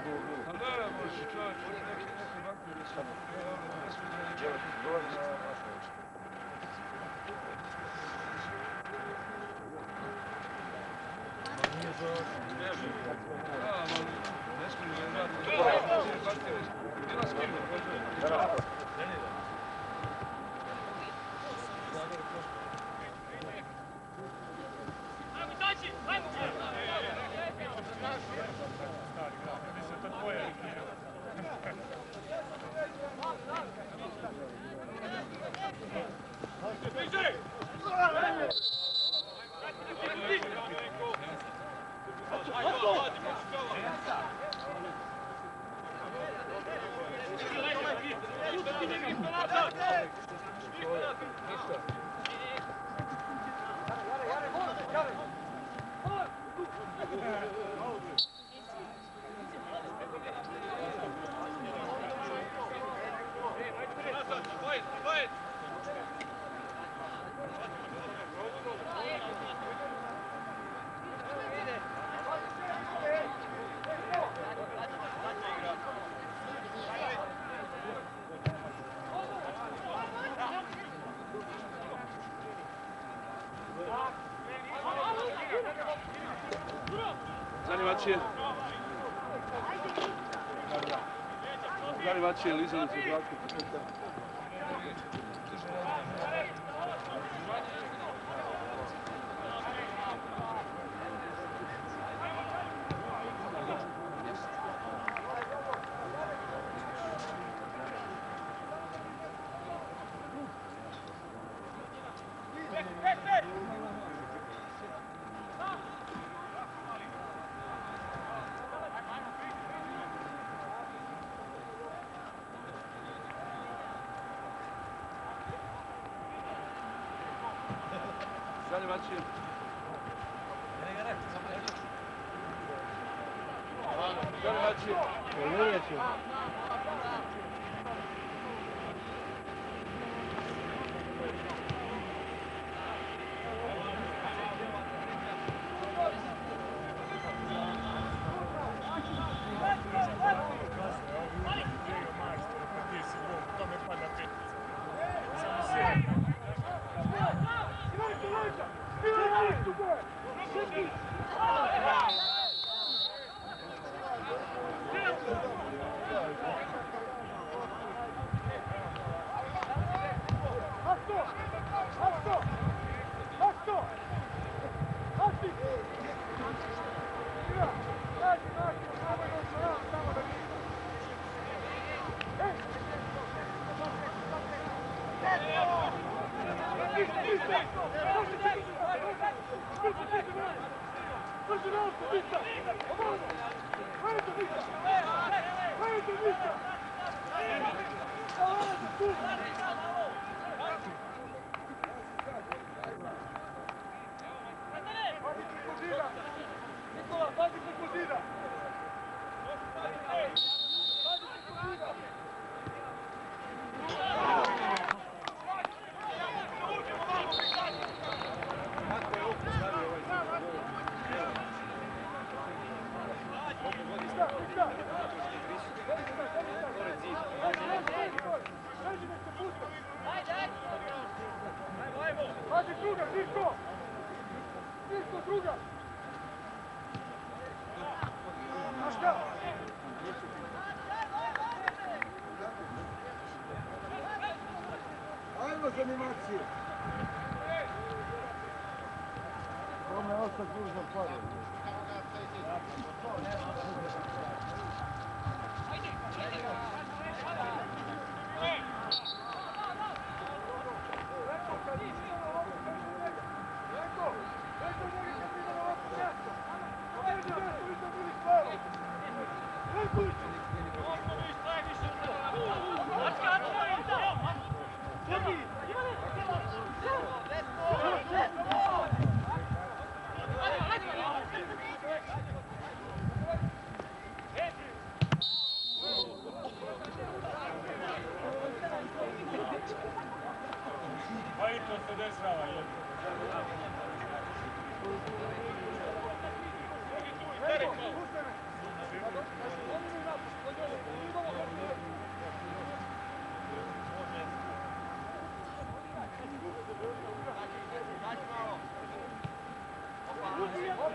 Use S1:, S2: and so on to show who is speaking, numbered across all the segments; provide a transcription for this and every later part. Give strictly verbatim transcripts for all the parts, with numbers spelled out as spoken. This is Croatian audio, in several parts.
S1: Pa da, možeš čovječ, neki neki bakter je sad. Ne smije da neće.
S2: Dođi na našu očku.
S1: Nije za nežu. Da, ali ne smije da radi. Nije bakter. Bila s kim?
S2: Da,
S1: Zanimaće. Zanimaće, lizali su glatku. Zanimaće. Zanimaće.
S2: Animacije. Kome osta kružno pare.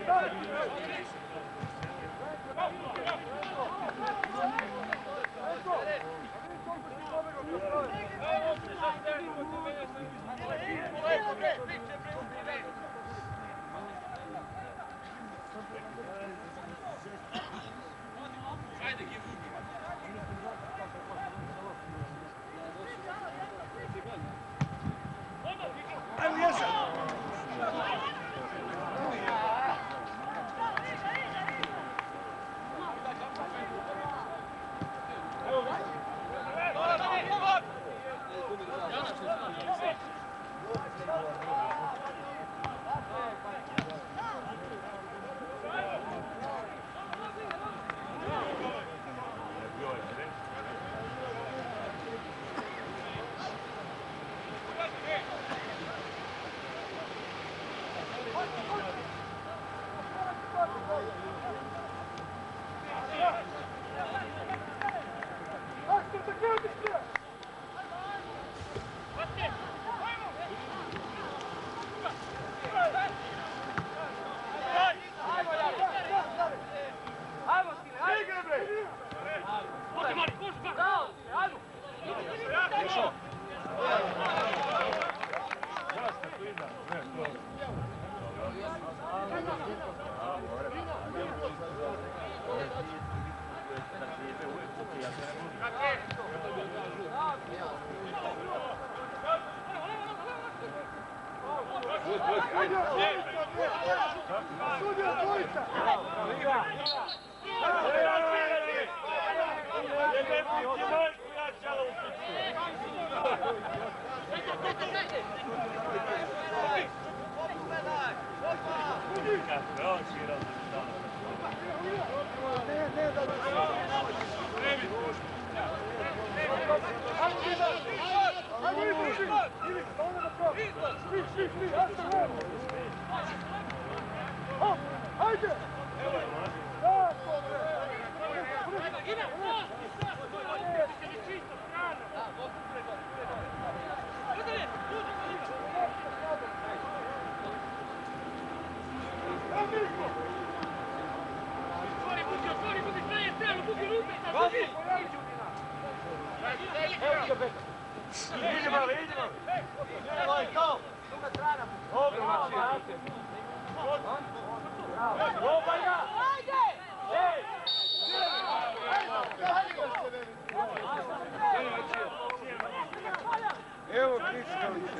S2: Evo Kristoviće.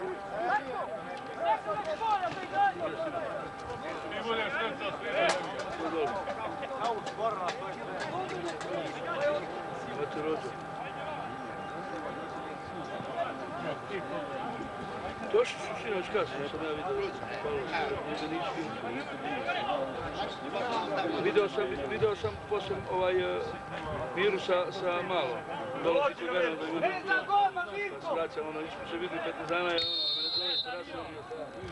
S3: Došli su sinoć kasno, sam ja vidio. Video sam, video sam poslije ovaj Miru sa, sa malom. Dolazi kod mene da vidim. Pa se vraćam, ono, nismo se vidjeli Partizana, jer ono, mene zove se rasio.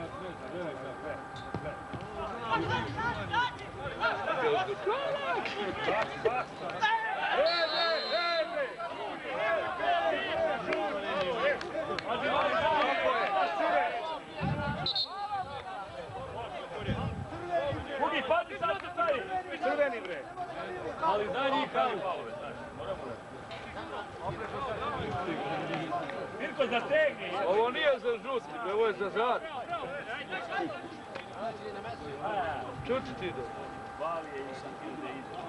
S4: Kugi, pazi sad se stavi! Crveni bre! Ali daj njih kalu. Mirko, zategni!
S3: Ovo nije za žuti, ovo je za zad. Čuti ti do.
S4: Vali je i sam ti gdje ide.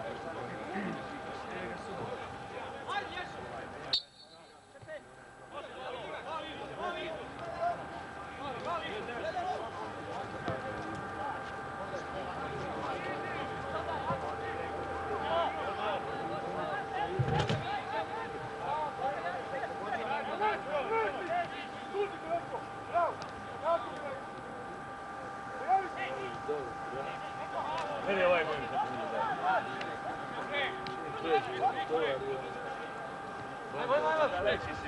S4: Vidi ovaj moj sad nije da. Reći si.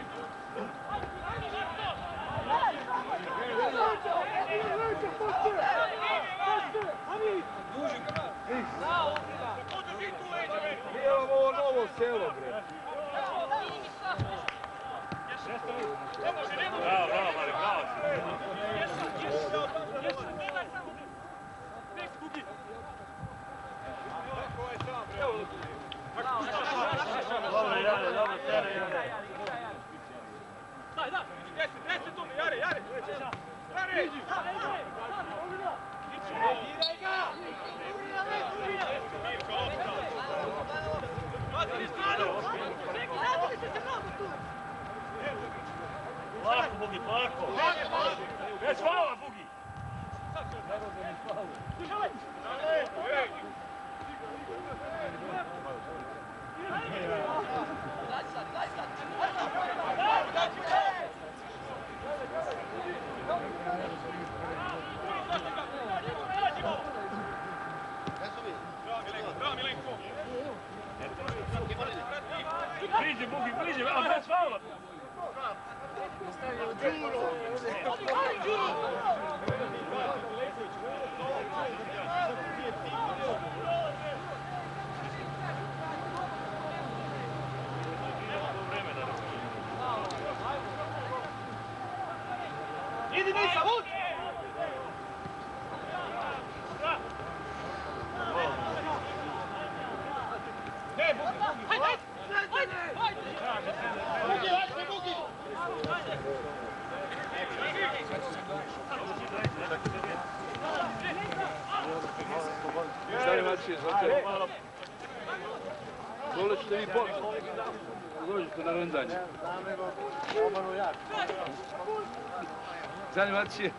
S2: Nije vam ovo novo selo, bre.
S4: Bravo, bravo, Mali, bravo si. Ajde, a bez faula.
S5: Idi Misa, vuč! Ne, Bugi, Bugi! Hajde, hajde! Bugi, hajde, Bugi!
S3: Stari Macić, znate. Dole ćete vi početi. Dođite na rendanje. Stari Macić.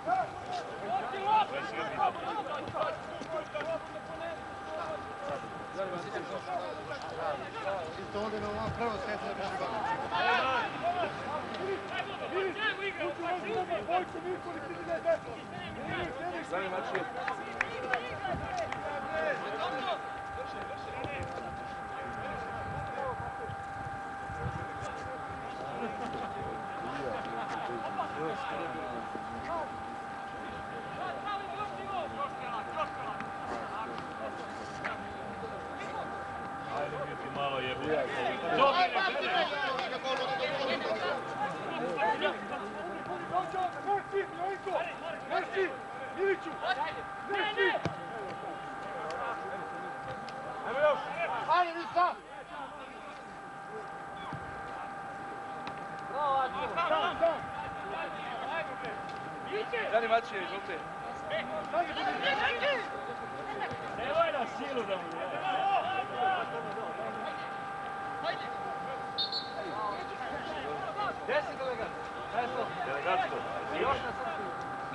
S2: Isto ovdje na ovom prvo svijetu da bi
S3: Stari Macić.
S4: Malo je.
S5: Merci! Miliću! Merci! Evo još! Ajde, Misa! Sam, sam!
S3: Stari Macić, izvolite.
S4: Nemoj na silu da mu je.
S5: Gdje si delegat? Kaj je to?
S3: Delegatko.
S5: Još na srcu.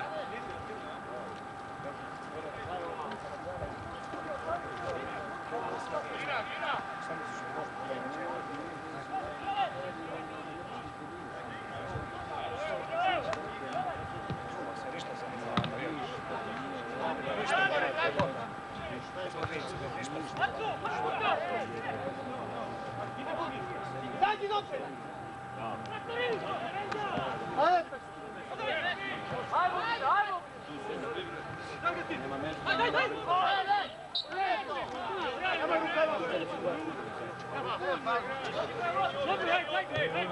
S5: Dajte doče! Ajmo, ajmo! Daj, daj! Nemoj rukama! Dobri, hajde, hajde!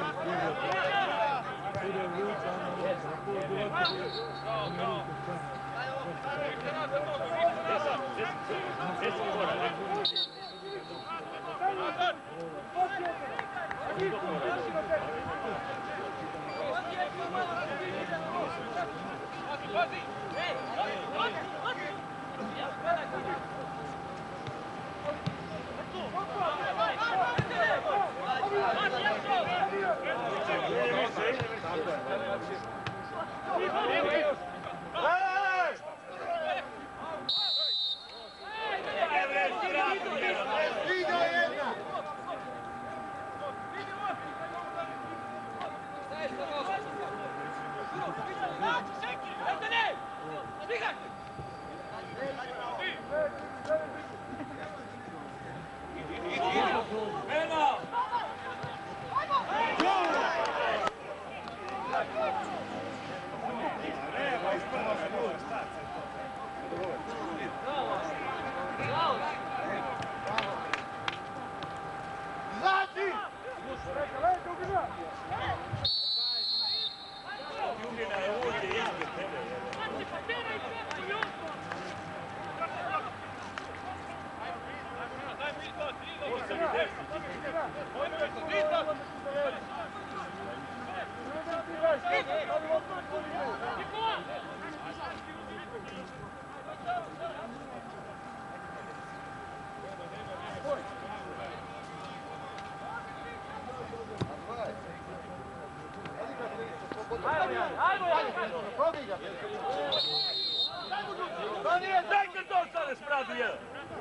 S4: Dajte to sada spradu jedan.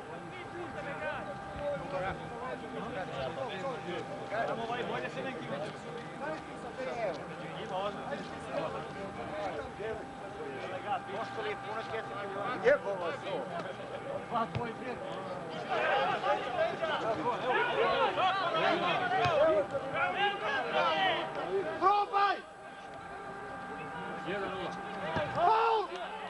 S5: Dva tvoj prijatelj. Probaj!
S1: jedan nula.
S5: Faul!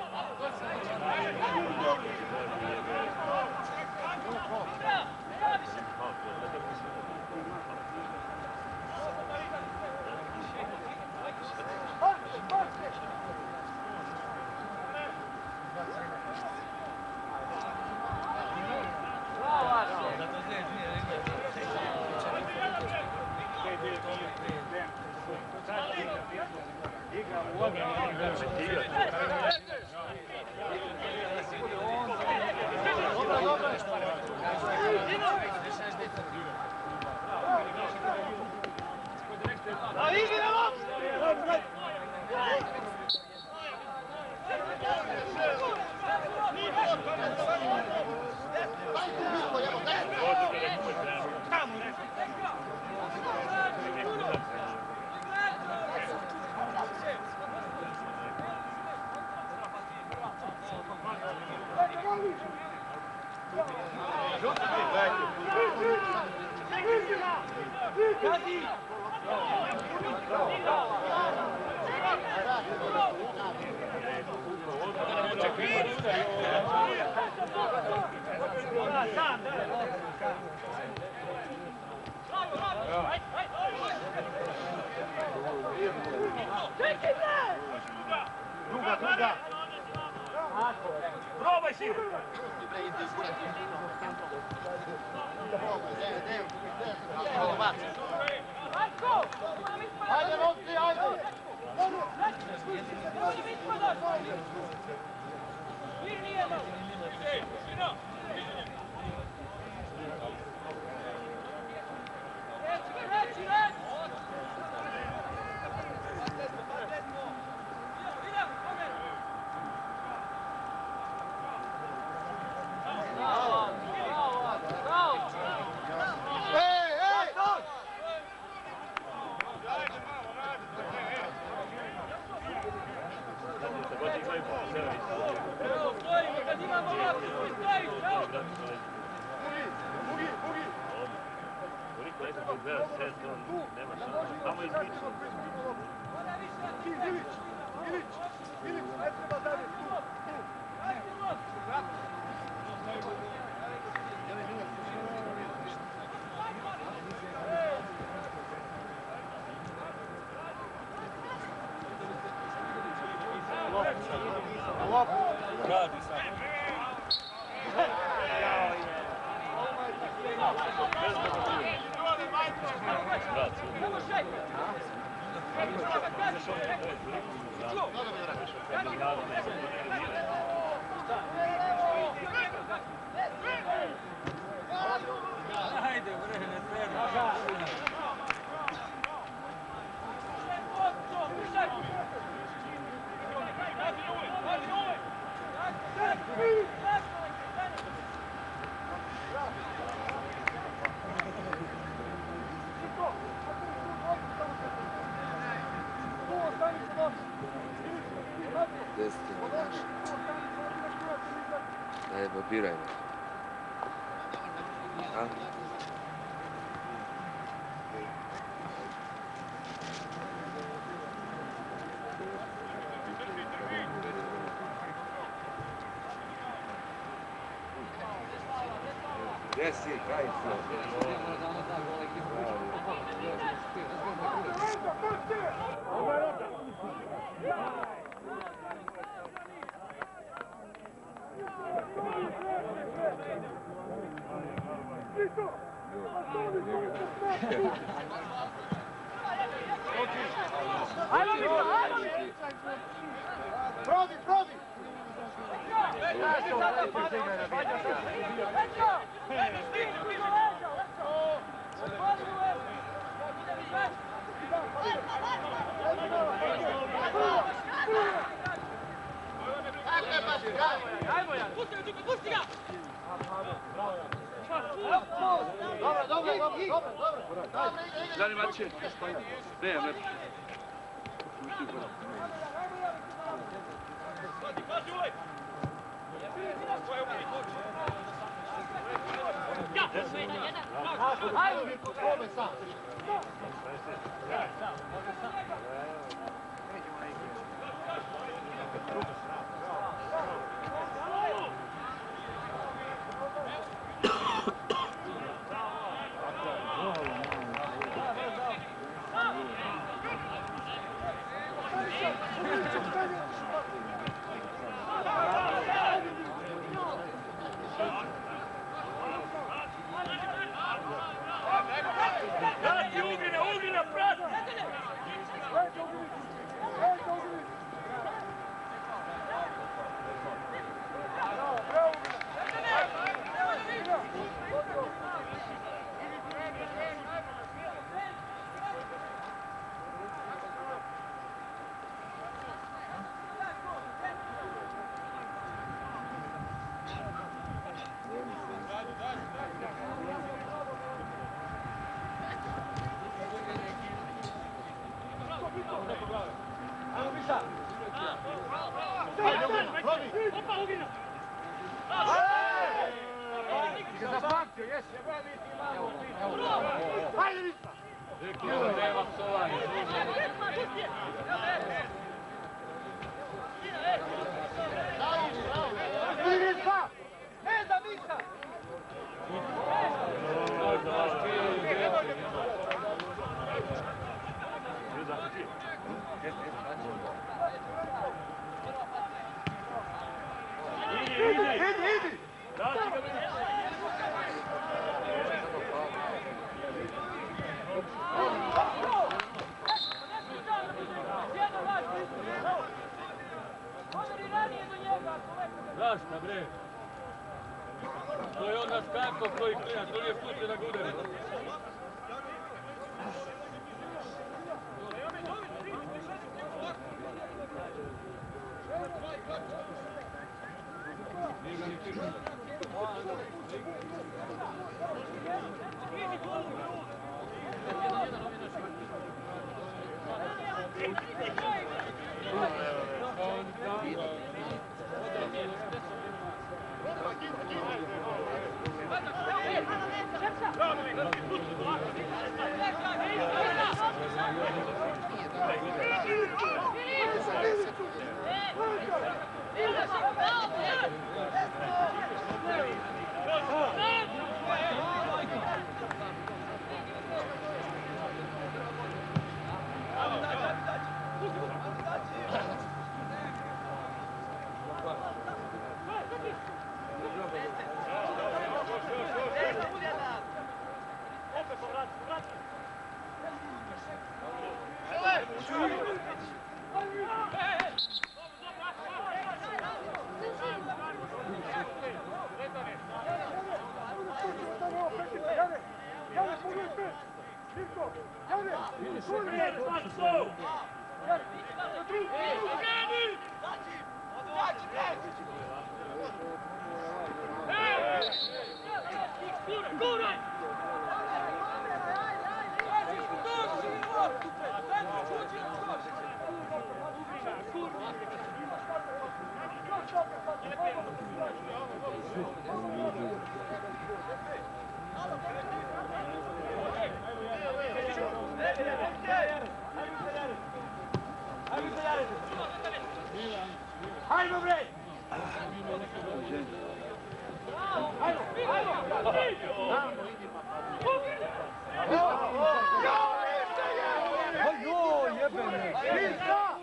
S5: Druga, druga.
S4: Probaj si!
S5: Ajde, Rossi, ajde!
S6: Daj, papiraj. A? Gdje si, kaj si?
S5: Prodi, prodi! Dobro, dobro, dobro, dobro.
S3: Dani Maće. Ne, ne.
S4: Ja!
S5: Ajde, probaj sam.
S4: Prati, Ugrina, Ugrina, prati!
S2: Zapamtio, jesi?
S5: Ajde, Visa!
S4: Nema psovanja.
S5: Visa! Ne da Visa!
S4: Idi, idi!
S5: Idi, idi!
S4: Dati ga vidi! Zašta, bre? To je onda skako koji klina, to nije put da ga udari. Nije ga ni pišao.
S5: Hajmo, bre! Hajmo, hajmo!
S2: Ajo, jebene!
S5: Visa!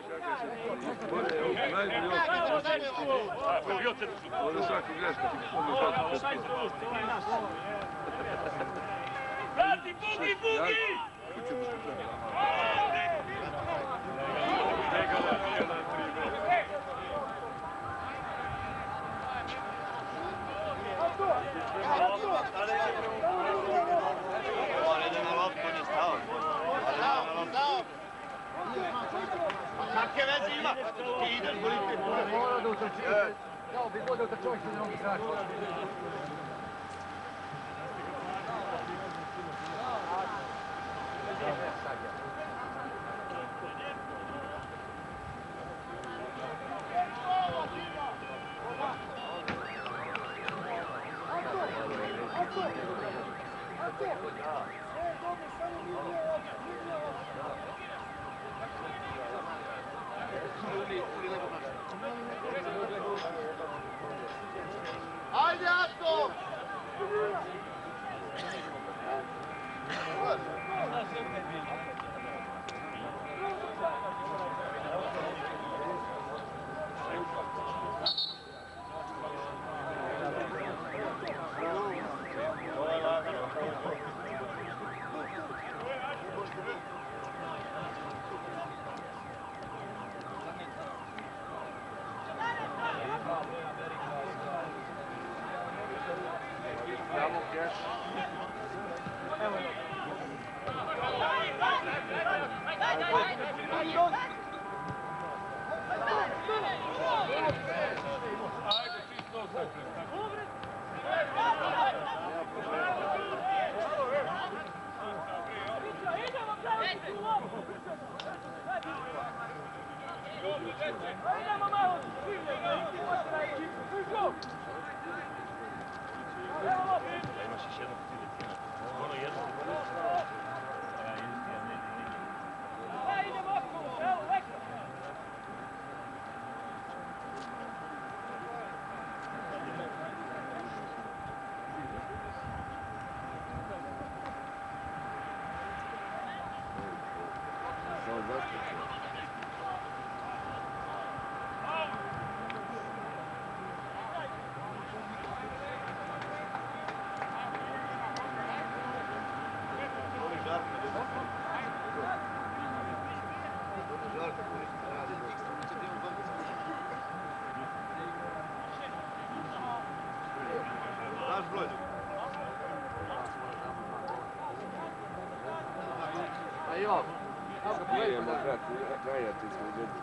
S3: Ovdje svaku grešku ti pomoći.
S4: Prati, bugi, bugi!
S5: Kakve veze ima? Ti ideš, bolite.
S2: Mora da utrči. Dao bi bolje utrčao što ne mogu znaći.
S5: Anto! Ajde, Ato!
S2: Tamo keš.
S4: Ajde, čisto osakle.
S5: Idemo malo,
S7: Imaš još jednog filicina. Ono jedno. Ja isti, a ne, ne, ne.
S5: idemo okolo, evo, leko.
S6: Samo zaštiti.
S2: Naš broj.
S3: A jo,
S6: Idemo gajati smo ljudi.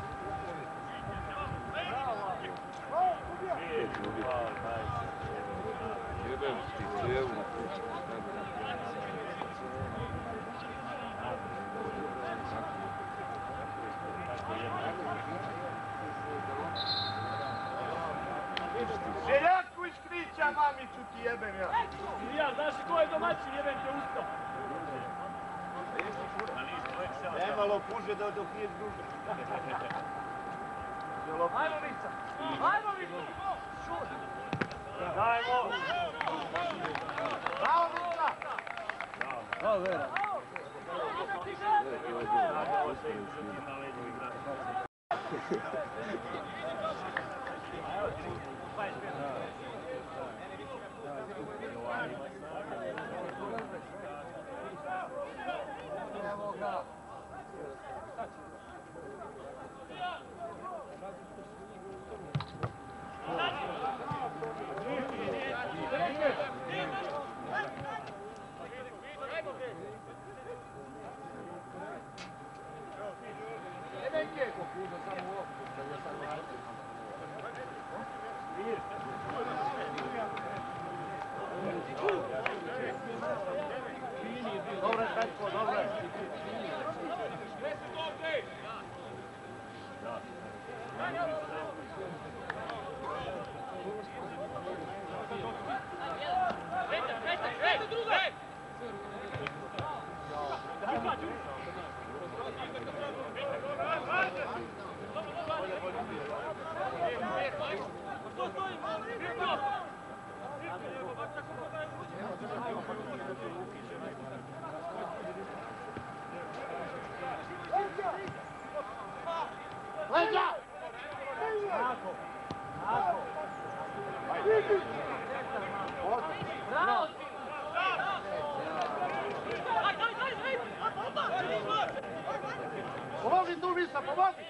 S6: Jebem ti cijevu na kuću.
S2: Željaku iz Krića, mamiću ti jebem ja.
S5: Ja, znaš ko je domaćin, jebem te usto.
S2: Nemalo puže da dok nije druže.
S5: Ajmo, Mica! Ajmo, Mica! Šut!
S2: Dajmo! Bravo, Mica!
S3: Bravo, Vera. Evo ga.
S2: Dobre, Petko, dobre.
S5: Leđa! Bravo!
S2: Pomozi tu, Misa, pomozi!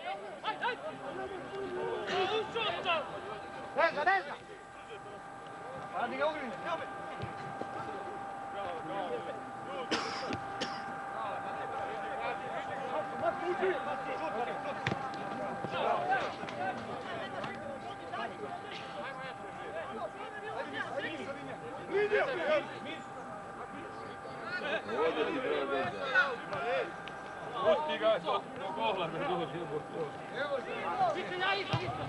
S2: Neza, neza! Radi ga ugrini, ljubi!
S4: Pusti ga do gola da dođe.
S5: Biće ja isto, isto!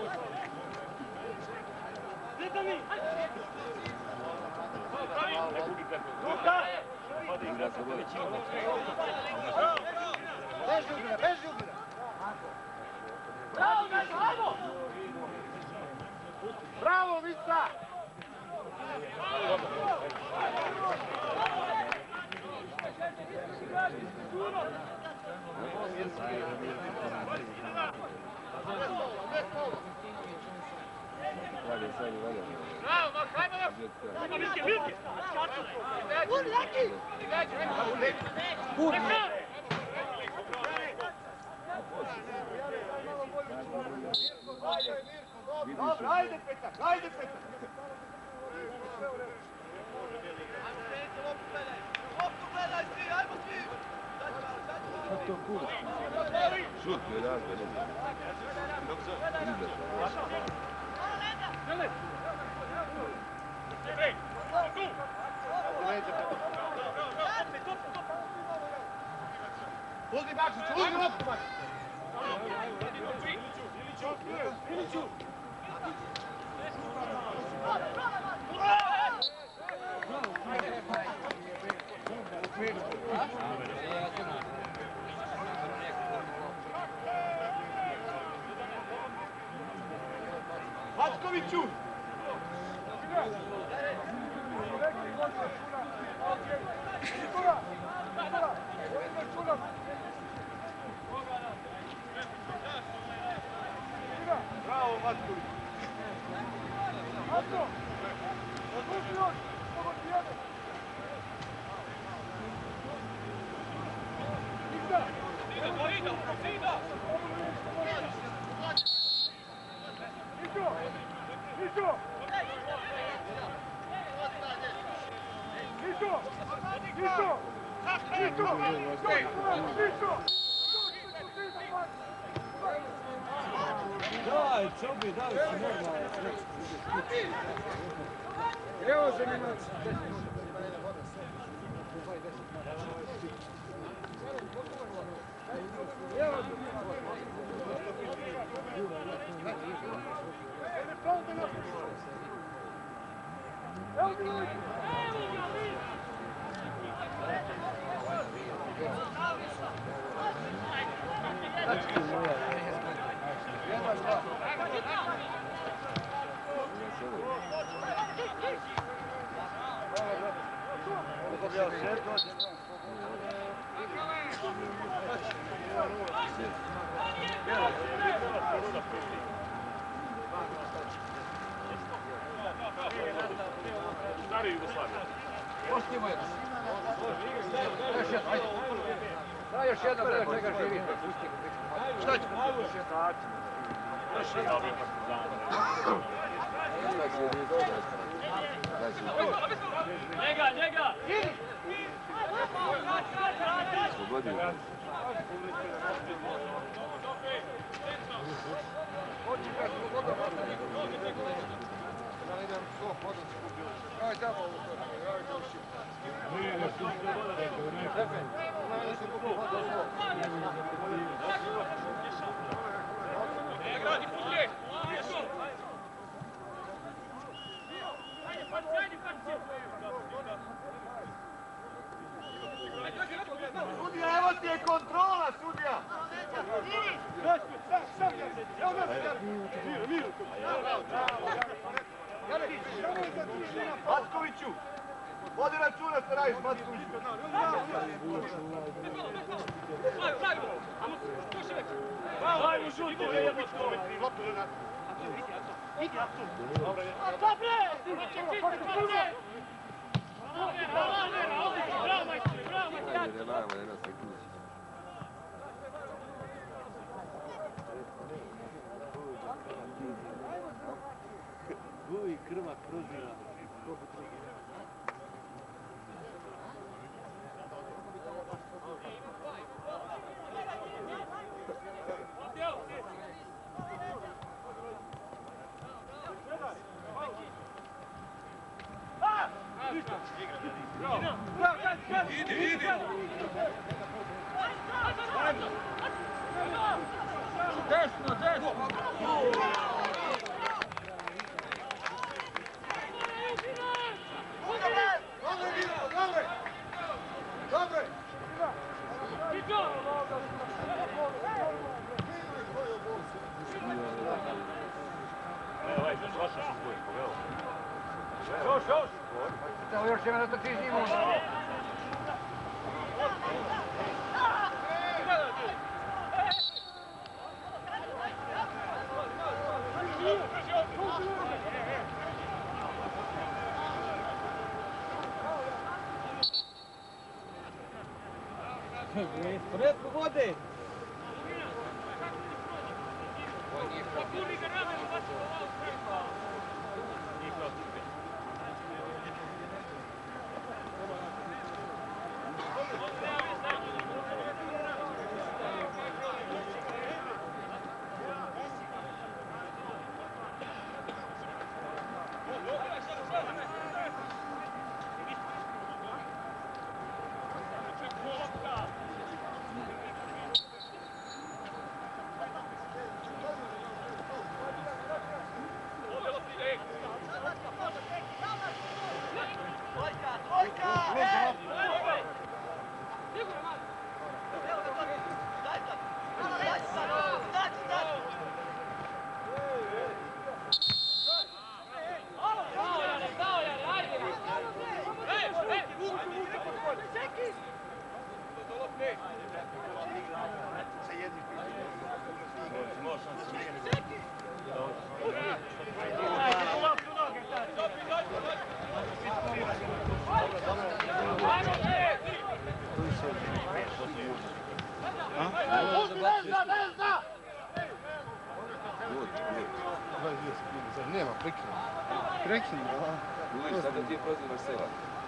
S5: Gledaj mi!
S6: Igra se vodi.
S2: Beži ubira, beži ubira.
S5: Bravo, Gašo, ajmo!
S2: Bravo, Vica!
S6: Valje, sad je valje.
S5: Bravo, Marko, ajmo još! Ajmo, Milke, Milke! Budi, Laki! Budi!
S2: Dobro, ajde Petak, ajde Petak!
S6: Šut, je razbe, ne znam.
S2: Uzmi Bakšiću, uzmi loptu Bakšiću! Vačkoviću! Bravo, Vačković! Vačko! Odluči još! Mogu ti jedan! Ida! Ida! Ida! Niko! Niko! Niko! Niko! Niko! Niko!
S1: Daj, Čobi, daj si normalno.
S2: Evo se mi noć.
S7: Stari Jugoslavija.
S2: Pustimo jedan. Još jedan, ajde. Daj još jedan, bre, čega živite. Šta ću?
S5: Njega, njega!
S6: Slobodio.
S2: Aj, tamo ovo to. Aj, to uši.
S5: Ne gradi, pusti!
S2: Sudija, evo ti je kontrola, sudija! Matkoviću! Vodi računa što radiš, Matkoviću!
S5: Daj mu žuti, bre, jedno skoro! Dobre! Bravo, majstori, bravo, majstori!
S6: Ajde, ne vamo, jedna sekunda.
S1: Guj, krva, prozira. Idi, idi!
S5: Desno, desno!
S2: Dobro,
S7: Svaša se zboje, poveo.
S2: Još, još! Evo još jedan da to ti zimu.
S5: Predku vode!
S1: Nema, prekinu. Prekinu, da.
S6: Luis, sada ti je prozivaš sela.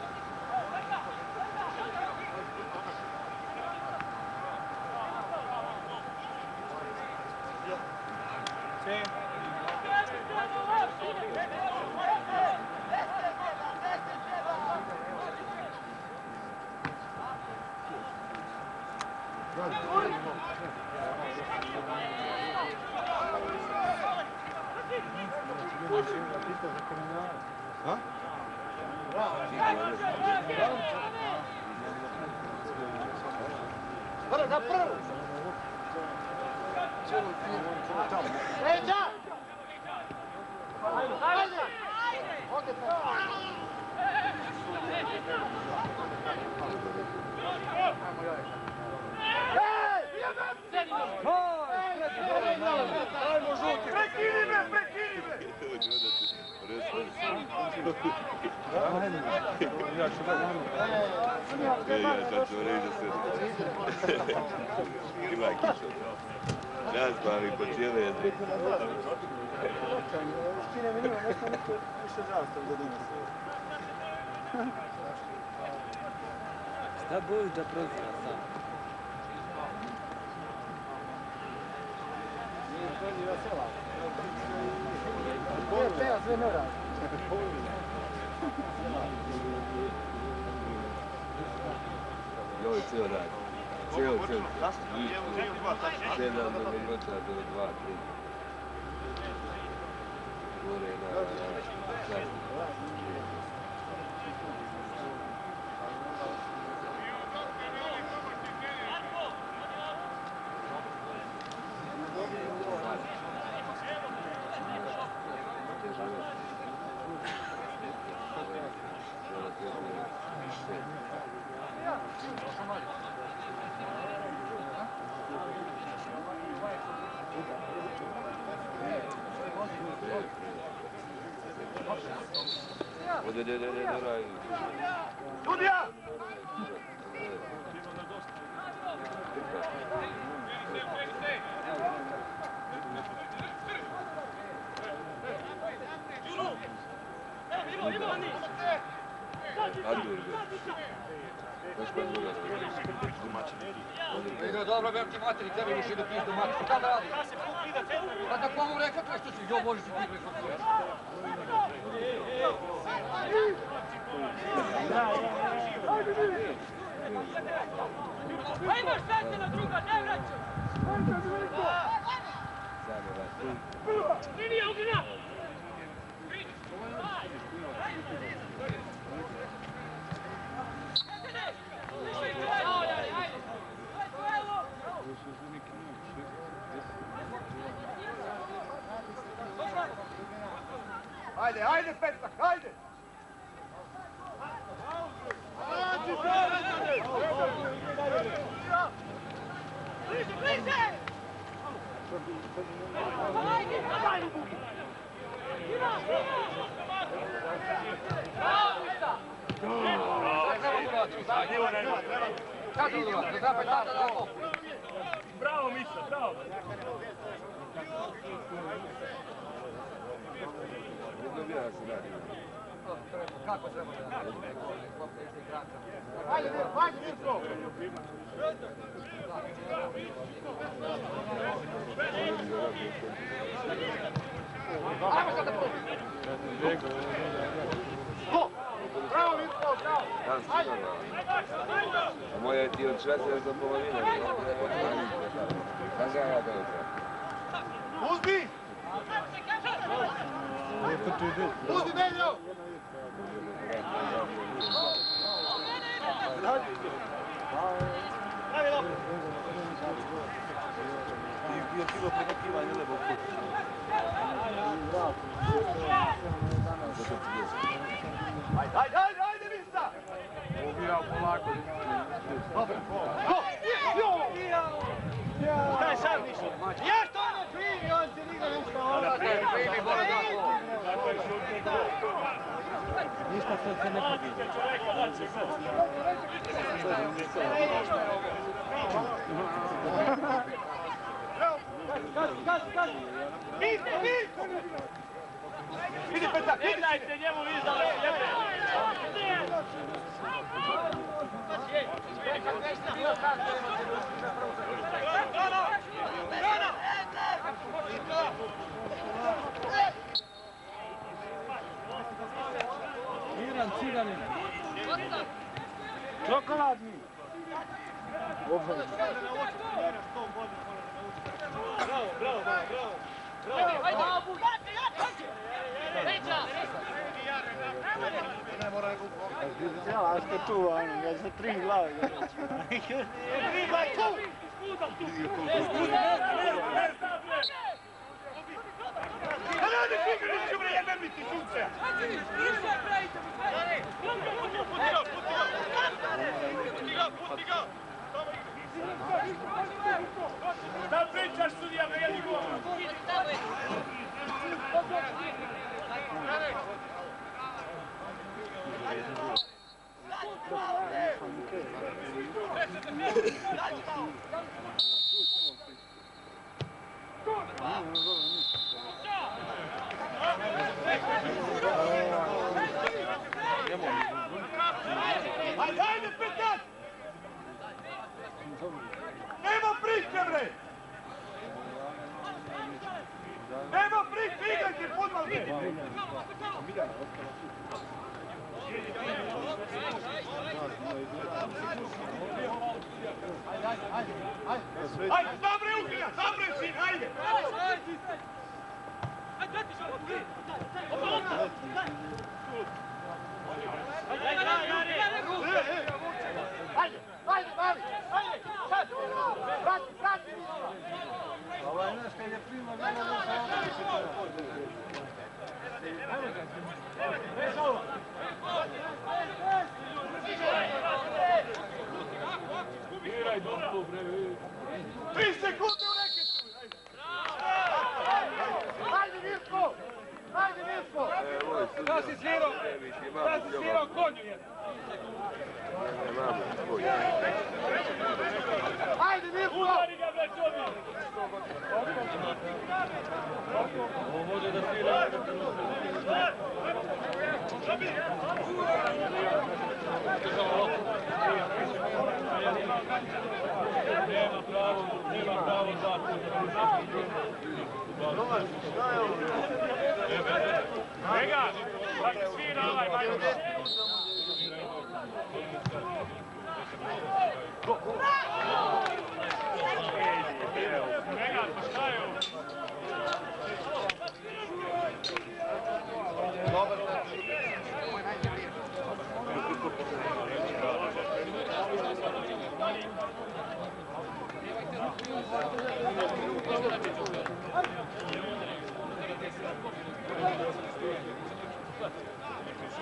S1: Ha?
S5: Prvo, za prvu! Sreća! Ajde, ajde! Ovdje to!
S1: Ajmo žuti! Prekini me, prekini me! Ja ću da vam.
S6: E, ja sad ću reći da se... Ima kiša. Ja spavim po cijele jedne.
S1: Stine minima, nešto neko više zastav da donese.
S8: Šta bojiš da proziva sam?
S1: Nije proziva sela. Nije teja sve ne radi.
S6: Joj, cijel rad. Cijel, cijel. Sedam minuta do dva, tri. Gore na... na... Ode, ode, ode, ode, ode.
S5: Sudija!
S2: Igra dobro, vem ti materi, tebi više idu pizdu materi. Šta da radi? Pa da komu rekao to što si, jo, možeš ti ti rekao to.
S5: Ajmo štete na druga, ne vraćaj! Linija, ugrina!
S2: Ajde, ajde, Petak, ajde!
S5: Bliže, bliže! Ajde, ajde!
S7: Bravo, Miša, bravo!
S2: Kako treba da radi? Ajde, ajde, Mirko! Ajmo sad da probi! Sto! Bravo, Mirko, bravo! Ajde!
S6: A moja je ti od četiri do polovine. Kaže ja da je to.
S2: Uzdi! Uzdi, Deljo!
S6: Io tiro prima io levo
S2: Ajde, ajde, ajde, ajde, Mista! Ubirao polako. Dobro, go!
S5: Daj sad, Mišo! Ja što ono primi, on se niga nešto ono...
S2: Primi, mora da go!
S8: Ništa sad se ne pobije.
S5: Isto, isto!
S2: Vidi, Petak, vidi!
S7: Dajte njemu vizdala sjebe!
S8: Miran Ciganin.
S2: Čokoladni!
S5: Bravo, bravo, bravo! Ajde, jate, jate! Peća!
S9: Ja, a što tu, ono, ja sam tri glave.
S5: Tri glave, tu!
S2: A radi Figuriću, bre, jebem li ti sunce!
S5: Pusti ga, pusti ga!
S7: Šta pričaš, sudija, me jedi gol?
S2: Ajde, ajde, Petak! Nema priče, bre! Nema priče, igrajte fudbal, bre! Ajde, zabre Uglja, zabre sin, ajde! Ajde, ajde, Mali, ajde, sad! Vrati, vrati!
S9: Ovaj naš kad je prima, nema da se ono
S4: Biraj duplo, bre.
S2: Tri sekunde u reketu! Ajde, Mirko! Ajde, Mirko!
S1: Da si svirao, da si svirao konju jedan.
S2: Ajde, Mirko!
S7: Udari ga, bre, čovjek!
S4: Ovo može da svira. Nema pravo, nema pravo zakon.
S7: Vega, pa se svira ovaj majmun. Vega, pa šta je ovo?
S5: Ajde!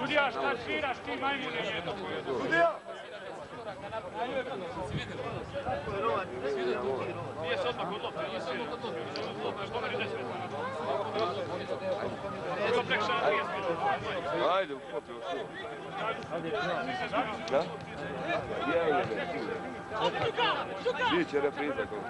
S5: Sudija, šta sviraš ti majmune?
S9: Sudija!
S5: Nije se odmah odlop, nije se odmah odlop. Što meni deset? Ovo prek šala trideset minuta.
S6: Ajde, popio što. Da? Ja ili ne? Biće repriza koliko.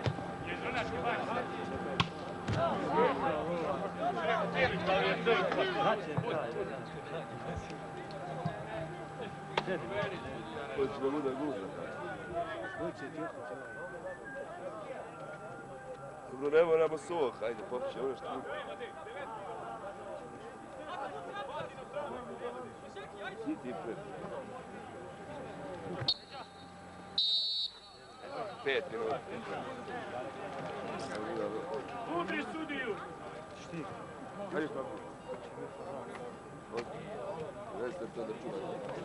S6: Hoće da bude guža. Dobro, ne moramo suh, ajde popiće, ovo što bude. Svi ti pred. Pet minuta.
S5: Udri sudiju!
S6: Šti? Hajde kako? Recite to da čuvajte.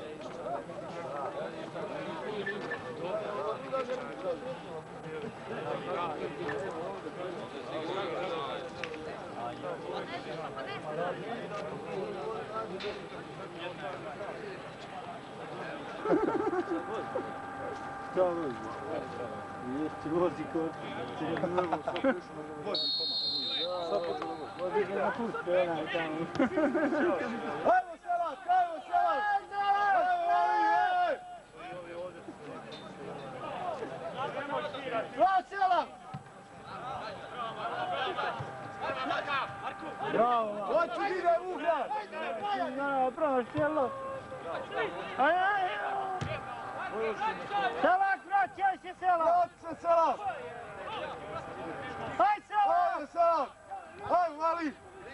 S9: Šta vozi? Jeste vozi kod... Vozi pomalo. Vozi ga na pustu, onaj tamo. Ajmo Selak, ajmo Selak! Ajmo, ali, ej! Bravo Selak! Bravo! Hoću ti da je uhrat! Ajde, bravo Selak! Ajde, ajde! Selak, vraćaj se Selak! Vraćaj se Selak! Hajde Selak! Hajde Selak! Hajde, mali!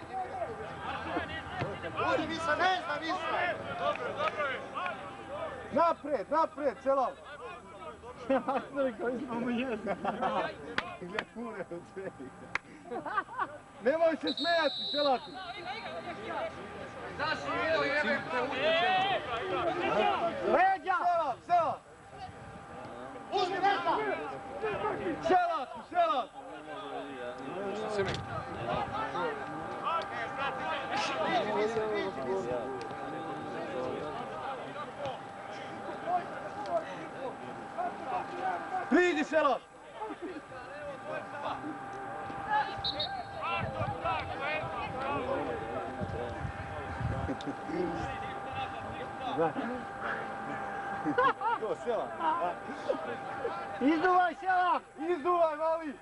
S9: Udi, Visa, ne zna, Visa! Dobro, dobro je! Napred, napred, Selak! Selak, koliko imamo jedna! Gle, pune od svega! Nemoj se smijati, Selaku!
S2: Znaš i video jebe
S9: Leđa! Selak, Selak! Uzmi mesta! Selaku, Selak! Vidi Selak! To, Selak! Izduvaj, Selak! Izduvaj, mali!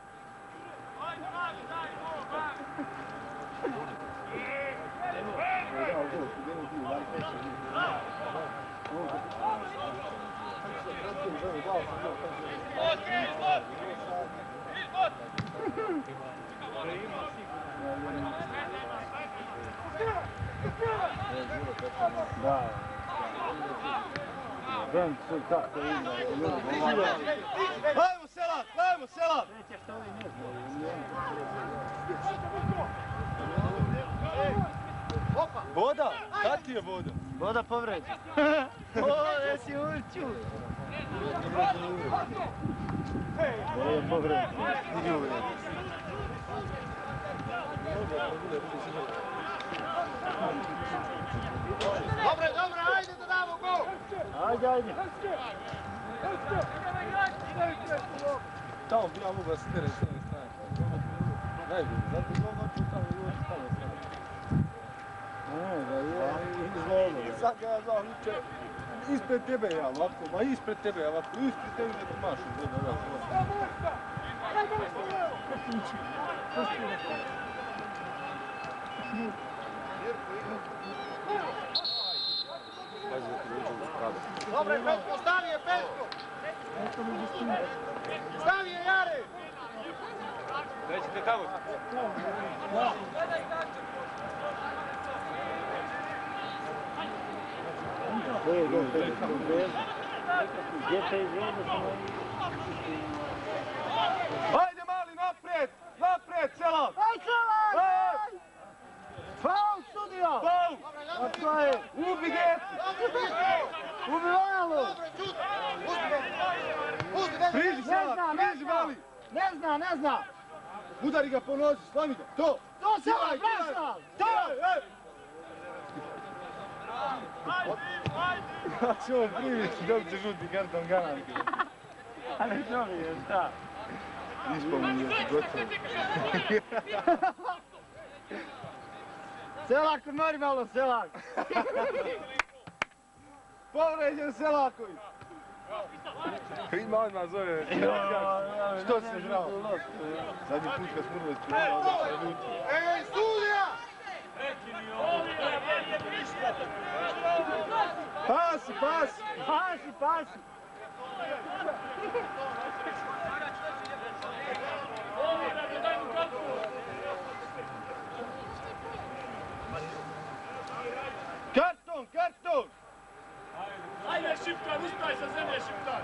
S9: Da. Vem se kako ima. Hajmo Selak, hajmo Selak! Voda? Kad ti je voda? Voda povređa. O, jesi urču. Voda povređa. Idi uvijek. Dobre, dobre, ajde da damo gol! Ajde, ajde. Tamo bi ja mogu da se tere s ove strane. Najbolje, zato je gol noću tamo i uoči tamo strane. Ne, da je izvolno. Sad ga ja zvao uče, ispred tebe ja ovako, ma ispred tebe ja ovako, ispred tebe da ti mašu. Dobre, Petko, stavi je, Petko! Stavi je, Jare!
S1: Nećete tamo?
S9: Ajde, mali, naprijed! Naprijed, Selak! Aj, Selak! Faul, sudija! Faul! A to je? Ubi djecu! Ubi malo! Priži, Selak, priži, mali! Ne zna, ne zna! Udari ga po nozi, slami ga, to! To, Selak, brasa! To! Ako će ovo primiti, dobit će žuti karton garanti. Ali čovjek, šta? Ispominje se gotovo. Selak, odmori malo, Selak! Povređen Selaković! Ima odmah zove. Što si žrao? Zadnji put kad smrlo ispredao, da se ljuti. Ej, sudija! Pasi, pasi! Pasi, pasi! Karton, karton!
S5: Ajde, Šiptar, ustaj sa zemlje, Šiptar!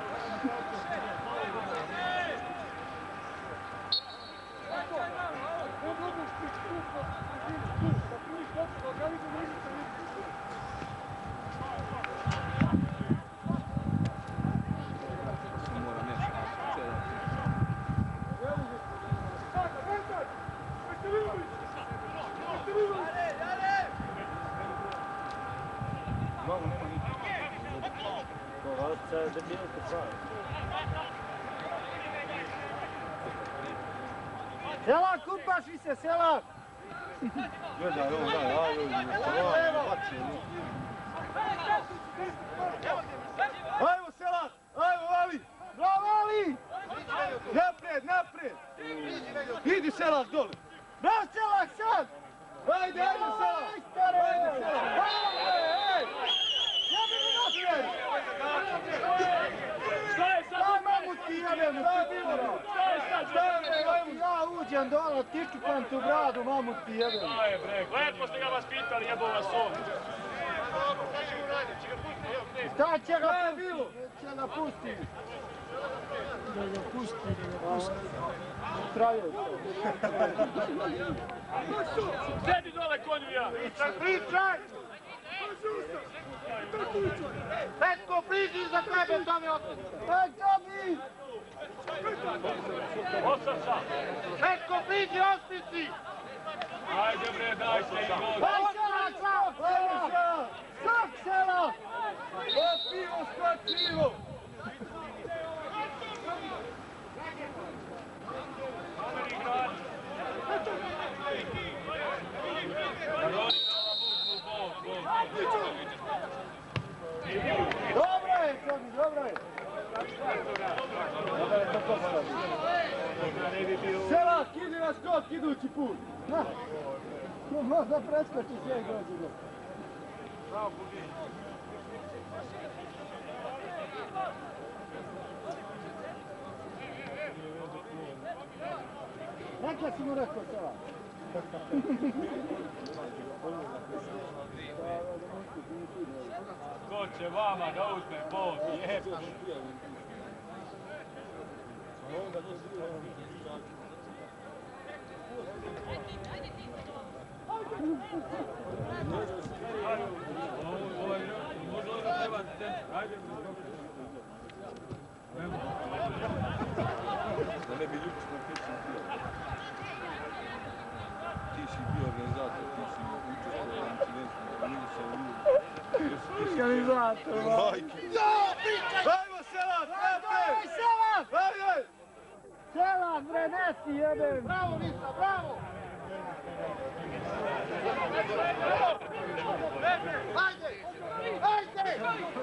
S9: Selak, kupaši se, Selak! Gledaj, ovo daj, aj, ajmo, Selak, ajmo, vali! Bravo, vali! Naprijed, naprijed! Idi, Selak, dole! Bravo, Selak, sad! Ajde, ajde, Selak! Ajde, Selak! Ajde, javi mi naprijed!
S5: Šta je sad?
S9: Daj, mamu ti, jebem, šta je bilo?
S5: Šta je sad?
S9: Šta je, bre, ja uđem dole, tikipam tu bradu, mamu ti, jebem.
S5: Šta je, bre? Lepo ste ga vas pitali, jebo vas ovdje.
S9: Šta će ga bilo? Će ga pusti. Da ga pusti, da ga pusti. Traje.
S5: Sedi dole, konju ja!
S9: Pričaj! Petko, priđi za tebe, to mi opet. Petko, mi!
S5: Osam sam!
S9: Petko, priđi, ostici!
S5: Ajde, bre, daj se i god!
S9: Daj Selak, Selak! Selak! Skok, Selak! Skok pivo, skok pivo! Dobro je, Tomi, dobro je! Selak, idi na skok, idući put! Možda preskoči sve dođe do. Rekla si mu rekao, Selak?
S5: Ko će vama da uzme bod, jebe!
S6: Da ne bi ljubiš na pečnom tijelu. Ti si bio organizator, ti si učestvovao u incidentu, nije se ljudi.
S9: Organizator,
S6: Majke!
S9: ajmo Selak, naprijed! Selak! Ajde! Selak, bre, nesi jebem! Bravo, Visa, bravo! Ajde! Ajde!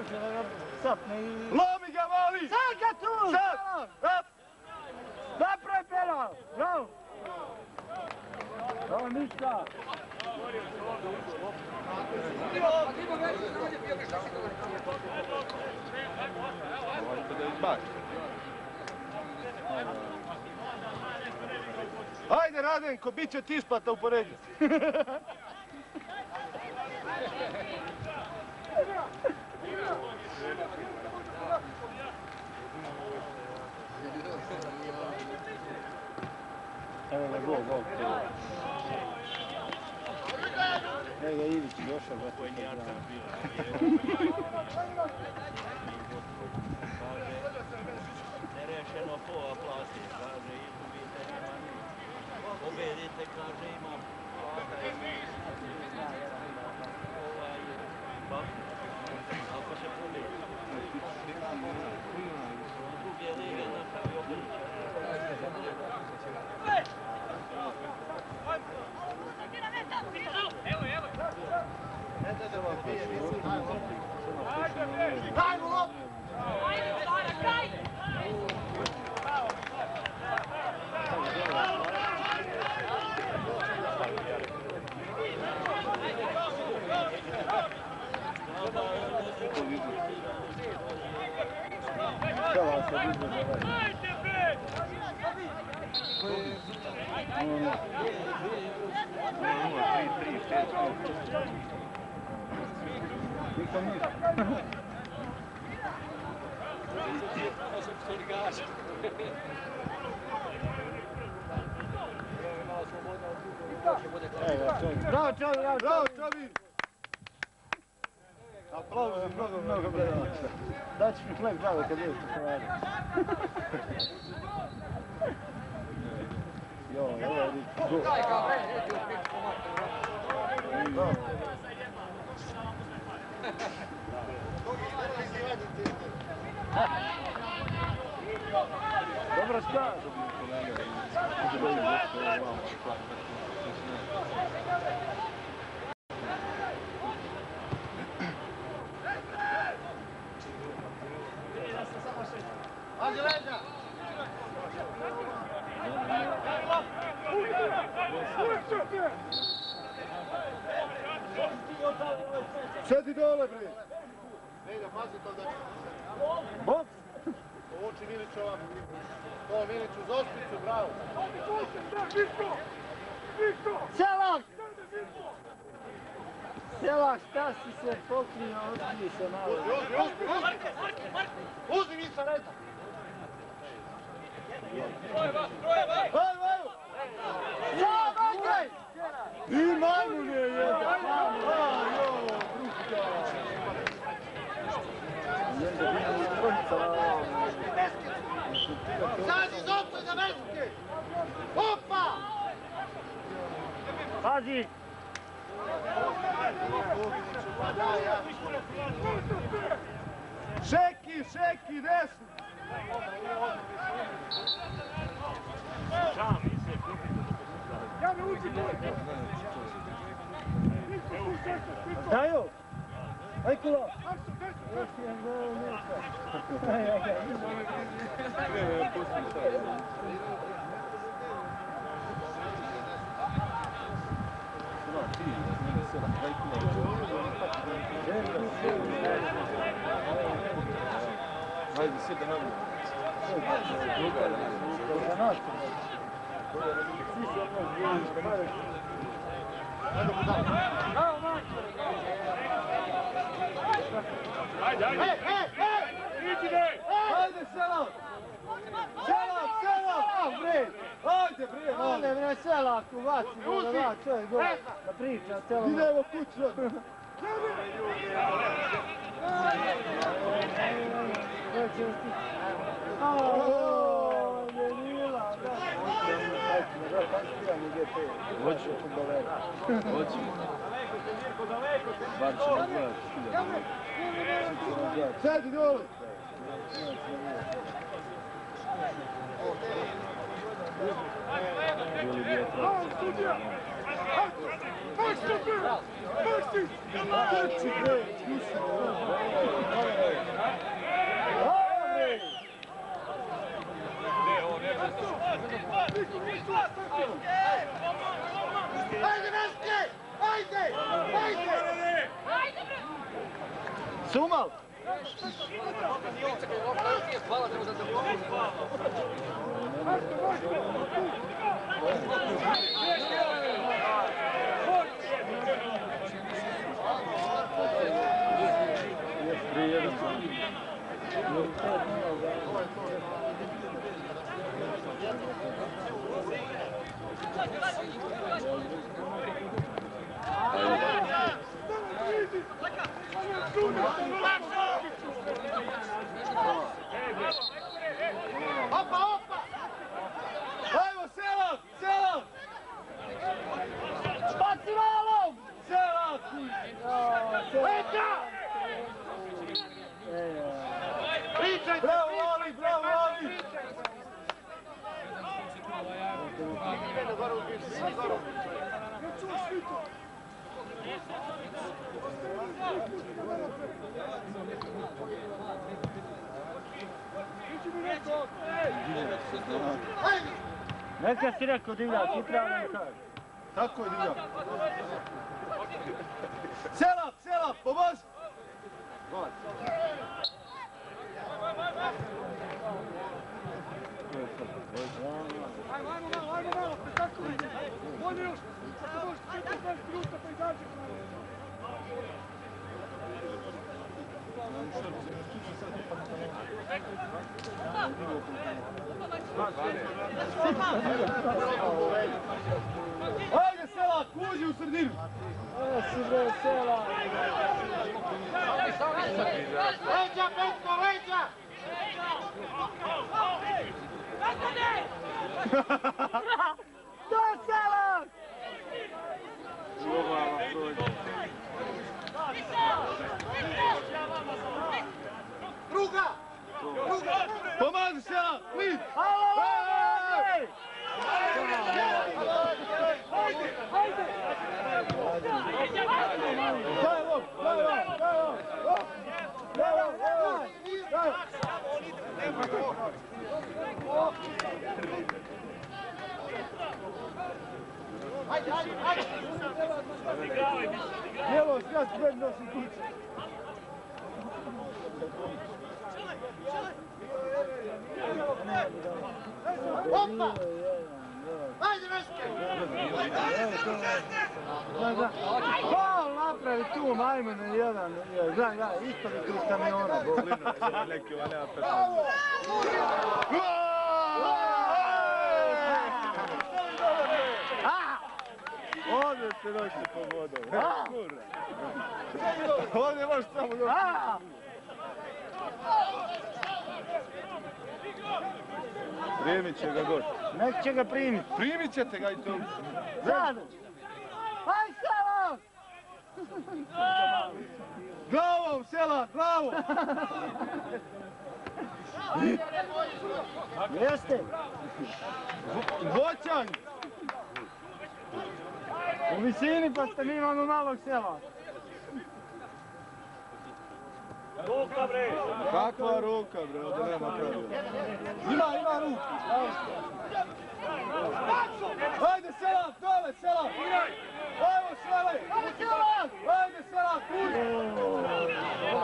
S9: Lomi ga, mali! Sad ga tu! Sad! Rap! Napred, Bela! Bravo! Bravo, ništa!
S6: Možete da izbaci.
S9: Ajde, Radenko, bit će ti isplata u poređu. Evo ga, gol, gol. Evo ga Ivić, došao ga.
S7: Koji nije Arkan bio. Nerešeno po aplasi, kaže izgubite, nema ništa. Pobedite, kaže ima plata i mi. Ovaj, pa, ako se pobedi.
S9: Nikom ništa. Bravo Čobi, bravo Bravo Čobi! Aplauzi, mnogo, mnogo gledalaca. Daći mi hleb bravo kad ideš u Hrvati. Jo, ovo je go. Bravo. Dobra stvar. Sjedi dole, bre! Ne ide, pazi to da... Boks! Povuči Milić ovam. To Milić uz ospicu, bravo! Selak! Selak, šta si se pokrio, otkrije se malo. Uzmi, uzmi, uzmi! Uzmi, nisam reda! Troje vas, troje vas! Hej, hej! Selak, ajde! I majmun je jedan! Zađi iz opta za veske! Opa! Pazi! Šeki, šeki, desno! Ja ne učim boj! Daju! Aj kula! Još jedan gol, ništa. Aj, aj, aj. Ajde, sjeda na mene. Druga, za nas. Svi se odmah zbog. Ajde, budal. Bravo, Marko! Ajde, ajde! Hej, hej, hej! Ići dej! Ajde, Selak! Selak, Selak! Bre! Ajde, bre! Ajde, bre, Selak, uvaci, da da, čovjek go, da priča, Selak. Idemo kuću! Aaaa, Danila, da! Hoću. Hoću. Bar ćemo gledati. Sjedi dole! Bili bi je trati. Trči, bre! Ajde, Veske! Ajde! Ajde! Sumal! Opa, opa! Ajmo, Selak! Selak! Baci malom! Selak! Leta! Pričajte! Bravo, Ali! Bravo, Ali! Neka si rekao divljak, i treba mi kaži. Tako je divljak. Selak, Selak, pomozi! Ajde Selak, uđi u sredinu! Evo si bre Selak!
S5: Leđa, Petko, leđa!
S9: To je Selak!
S5: Druga! Druga!
S9: Pomaži Selak, klip! Ej! Daj lop, daj lop, daj lop! Daj lop, daj lop!
S5: Ajde, ajde, ajde!
S9: Djelo, sve sve nosi kuće.
S5: Opa! Ajde, Veske!
S9: Gol napravi tu majmune jedan, gledaj, gledaj, isto mi kroz kamiona. Bolino, neki ova nema petnaest. Ovdje se noći po vodom. Ovdje možeš samo doći. Primit će ga god. Nek će ga primit. Primit ćete ga i to. Zadu. Aj Selak! Glavom Selak, glavom! Jeste? Voćan! U visini pa ste mi imamo malog Selaka.
S7: Ruka bre!
S9: Kakva ruka bre, ovdje nema pravila. Ima, ima ruku. Ajde Selak, dole Selak! Ajmo Selak! Ajde Selak! Ajde Selak, uđi!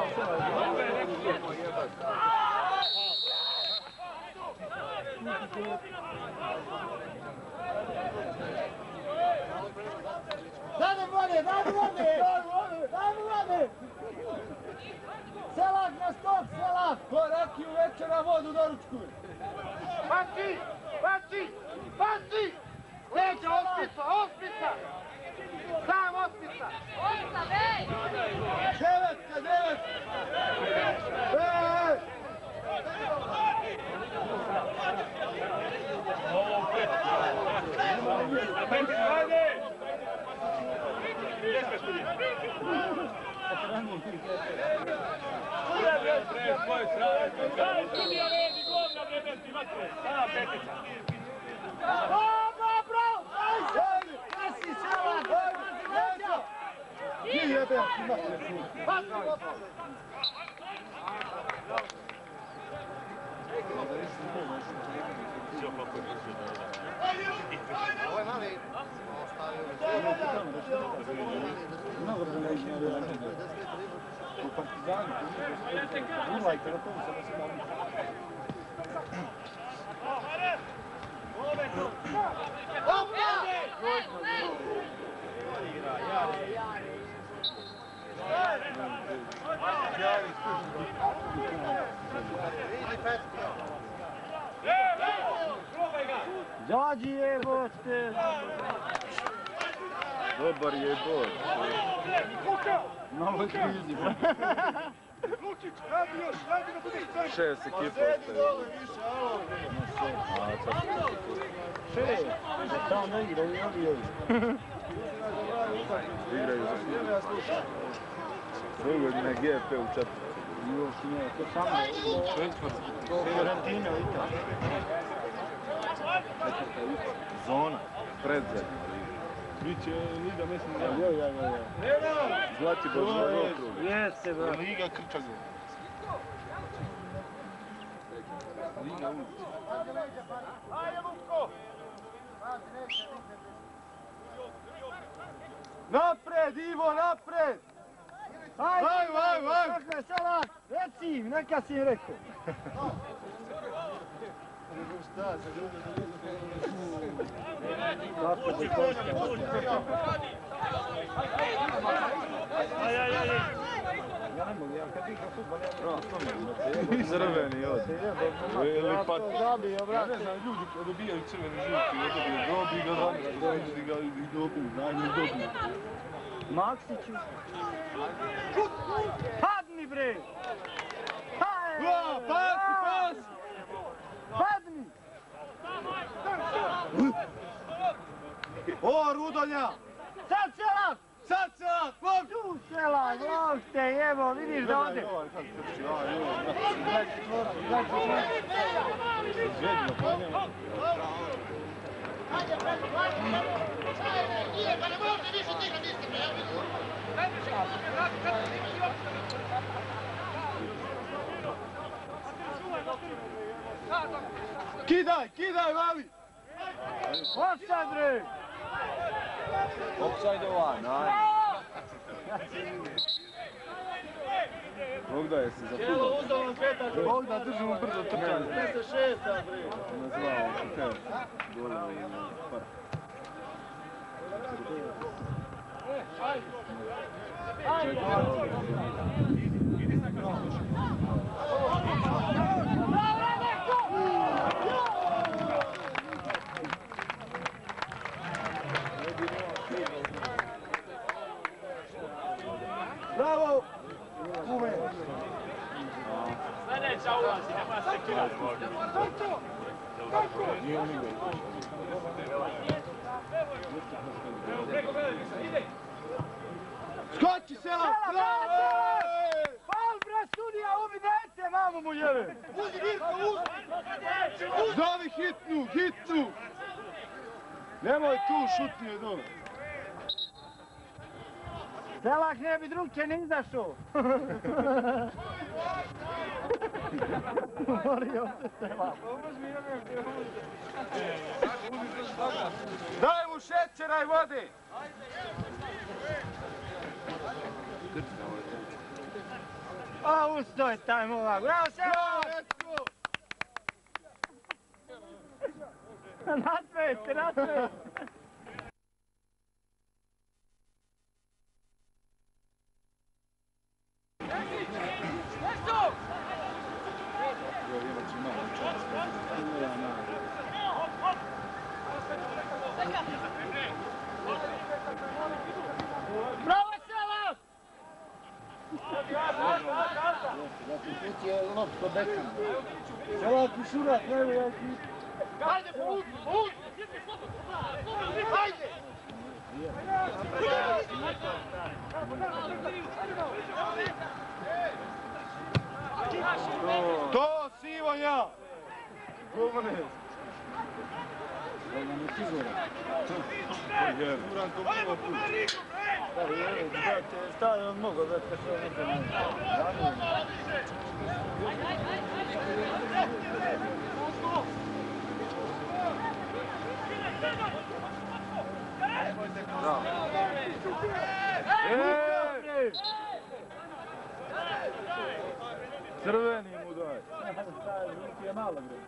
S9: Daj mu vode, daj mu vode! Daj mu vode! Selak na stop, Selak! Ko rakiju večera vodu doručkuj!
S5: Paci! Paci! Paci! Leđa, ospica, ospica! Sam ospica!
S9: Devetka, devetka! Ej!
S7: Ajde!
S9: Kasi Selak! Leđa! Ti jebe, ti mater!
S5: Ovo je mali.
S9: U Partizanu, urlajte na tom, samo se dali. Đađi jebote! Dobar jebot! Malo krizi.
S5: Lučić, radi još, radi da budeš centar.
S9: Šest ekipa ostaje. Šest? Da, ne igraju i ovi i ovi. Igraju za slučaj. Sve godine G P u četvrti. Još nije, to samo četvrti. Fiorentina u Italiji. Zona, predzemlja. Biće Liga, mislim da... Joj, joj, joj, joj. Zlatibor za okrug. Jeste, bro. Liga Krčagov. Liga Ulic.
S5: Ajde, Vukko!
S9: Napred, Ivo, napred! Ajde, ajde, ajde, ajde! Kakve, Selak, reci im, neka si im rekao. Šta se kako bi to
S7: Aj, aj, aj!
S9: Ja ne mogu, ja kad Crveni od. Ili pat... Ja ne znam, ljudi kad dobijaju crveni žuti, dobiju dobi ga, dobi ga i dobi, najmi dobi.
S5: Maksiću. Padni bre!
S9: Ua, pasi, pasi!
S5: Padni!
S9: O, Rudonja!
S5: Sad Selak!
S9: Sad Selak, vok!
S5: Tu Selak, vok te jebo, vidiš da ode.
S9: Kidaj, kidaj, Vali!
S5: Offside bre!
S9: Offside ovaj, naj. Bogda je se zapudao. Bogda, držimo brzo trčanje. dvesta šest, bre. Nazvao, kaj? Golovi, par. Bravo! Kume!
S7: Sljedeća ulazi, nema se kirati.
S9: Nije on igra. Skoči Selak! Bravo!
S5: Pal bre sudija, ubi dete, mamu mu jebe!
S9: Uzi Mirko, uzi! Zovi hitnu, hitnu! Nemoj tu, šutni je dole.
S5: Selak ne bi drugče ni izašao. Morio se Selak.
S9: Daj mu šećera i vode!
S5: A ustoj taj momak, bravo Selak! Natvete, natvete! Bravo Selak!
S9: Selak i Šurak, evo ja ti...
S5: Hajde, povuci, povuci! Hajde!
S9: To si Ivanja! Gumane! Ovo nam je Kizora. Duran to mnogo put.
S5: Stavio on mogo, već kad se on nekada
S9: Crveni mu daj.
S5: Žuti je malo bre.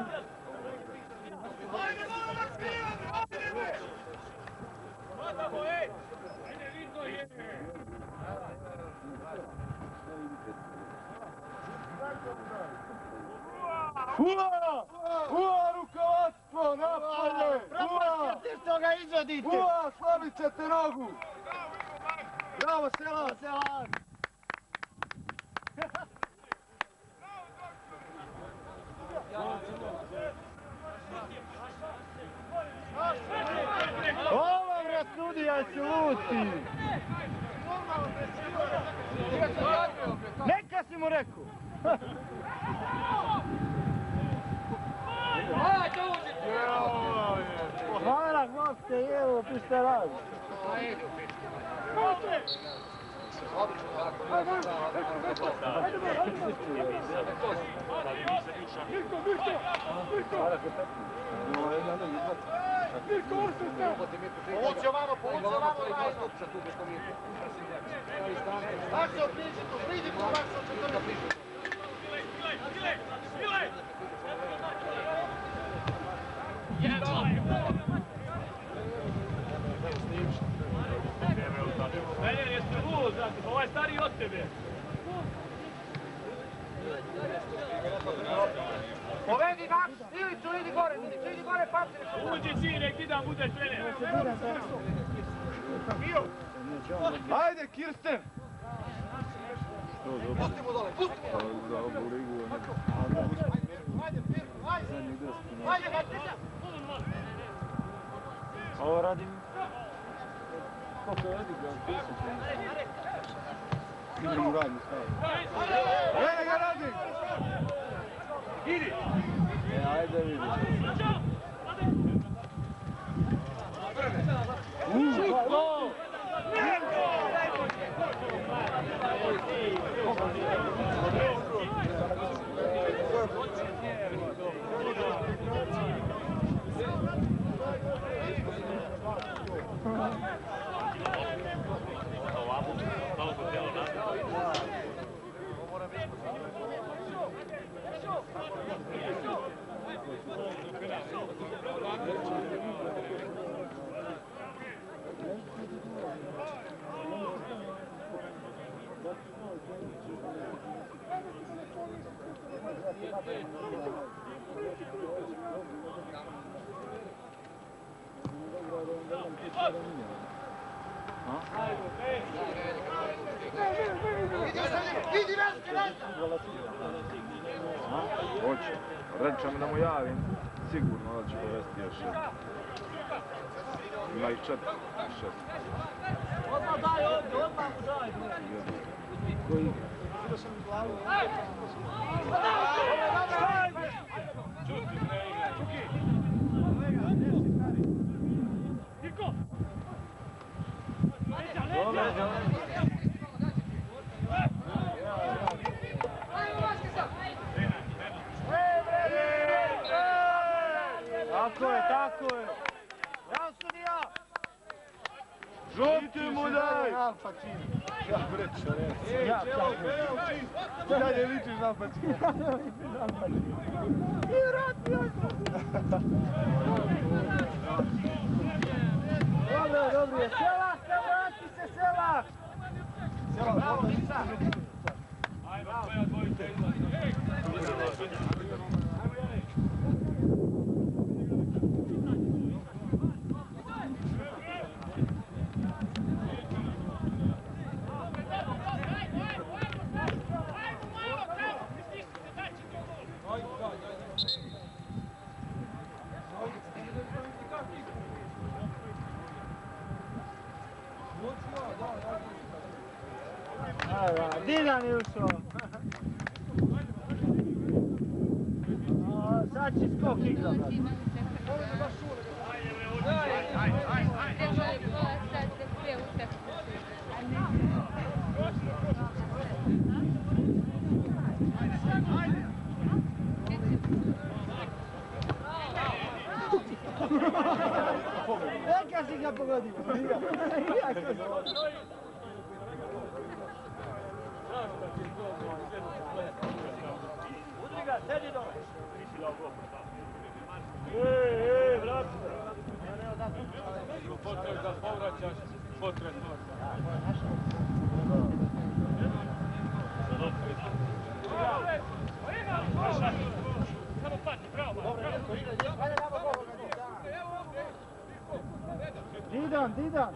S9: Ua! Ua, rukovodstvo, napolje! Ua!
S5: Ti što ga izvodite?
S9: Ua, slavit ćete nogu! Bravo, Selak!
S5: Selak! Ovo bre sudija su luti! Neka si mu rekao! Hvala, goste, evo, ti šta radi?
S9: Povuci ovamo, povuci ovamo, Rajno! Makso, priđi tu, priđi tu, Makso, četrnaest!
S7: Mene, jeste lud, znači, ovaj stariji od tebe.
S5: Povedi Max, Iliću, idi gore, Iliću, idi gore, papir.
S7: Uđi si, nek ti da budeš trener.
S9: Ajde, Kirsten!
S5: Pustimo dole, pustimo dole.
S9: Za ovu ligu.
S5: Ajde, Pirko, ajde. Ajde, Martića.
S9: Ovo radim... Koliko je odigrao? Idem u radnju staviti. Gledaj ga radim!
S7: Idi!
S9: Ajde vidim.
S7: Ovamo, malo po tijelo nazad.
S5: Idi Veski, Veski!
S9: Hoće. Rečem da mu javim. Sigurno da će povesti još jedno. Ima ih četiri, šest.
S5: Odmah daj ovdje, odmah mu daj.
S9: Koji igra?
S5: Tako je, tako je. Bravo sudija!
S9: Žuti mu daj! Ja breća, ne. Ja, ti dalje ličiš na Alpacina.
S5: I vratio je! Dobro, dobro je. Sela, vrati se, Sela! Sela, bravo, Mica!
S7: Ajmo, tvoja dvojica izlazi.
S5: Dinan je ušao. Sad će skok izabrati. Neka si ga pogodio.
S7: Udri ga, sedi dole. Nisi dao gol. Ej, ej, vrati se.
S4: Potres da povraćaš, potres
S7: Samo pati, bravo.
S5: Didan, Didan.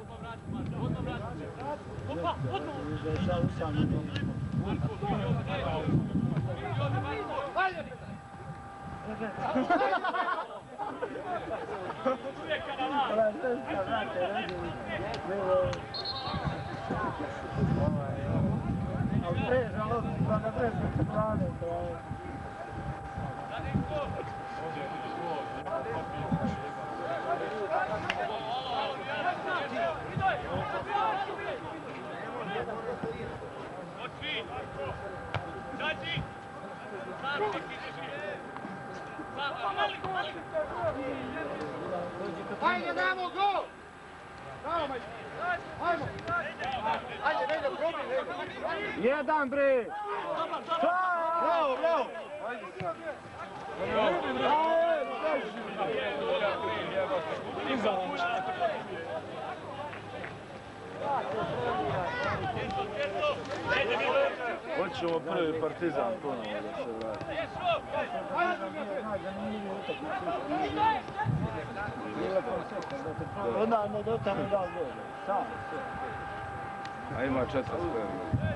S7: Opa, odmah.
S5: Ajde, damo gol! Bravo, majke! Ajmo! Ajde, Veljo, probaj, Veljo! Jedan, bre! Bravo, bravo!
S9: Hoće Dobit ćemo prvi Partizan ponovo da se vrati.
S5: Onda ne dotane da dođe. Sam.
S9: A ima četiri spremno.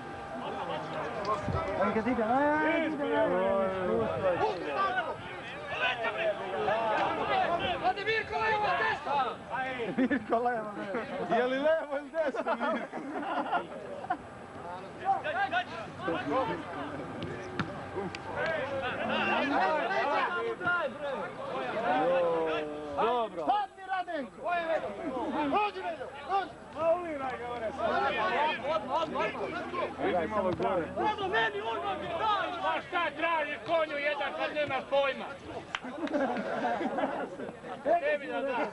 S5: Ali kad ide, ajde, ide,
S2: Adi Mirko, levo, desno!
S5: Mirko levo, desno.
S9: Je li levo ili desno, Mirko?
S5: Dobro. Padni Radenko! Dođi Neđo, dođi!
S9: Mauliraj ga, one se. Vidi malo gore.
S2: Dobro, meni odmah mi daj!
S4: Pa šta traži konju jedan kad nemaš pojma? Tebi da da.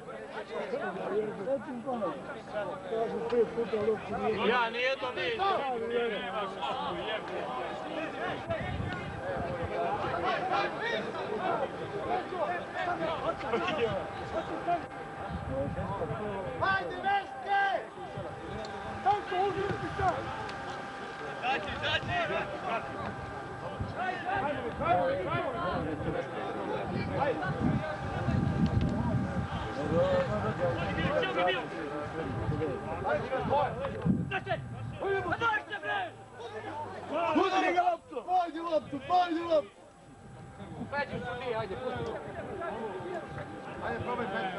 S4: Ja nijedno nisam. Nemaš osnovu, jebe.
S5: Hajde, Veske! Tanko, uzmi ti šta!
S2: Zađi, zađi!
S5: Pusti ga loptu! Pojdi loptu, pojdi loptu!
S2: Peđu su ti, hajde, pusti ga.
S5: Hajde, probaj Peđa.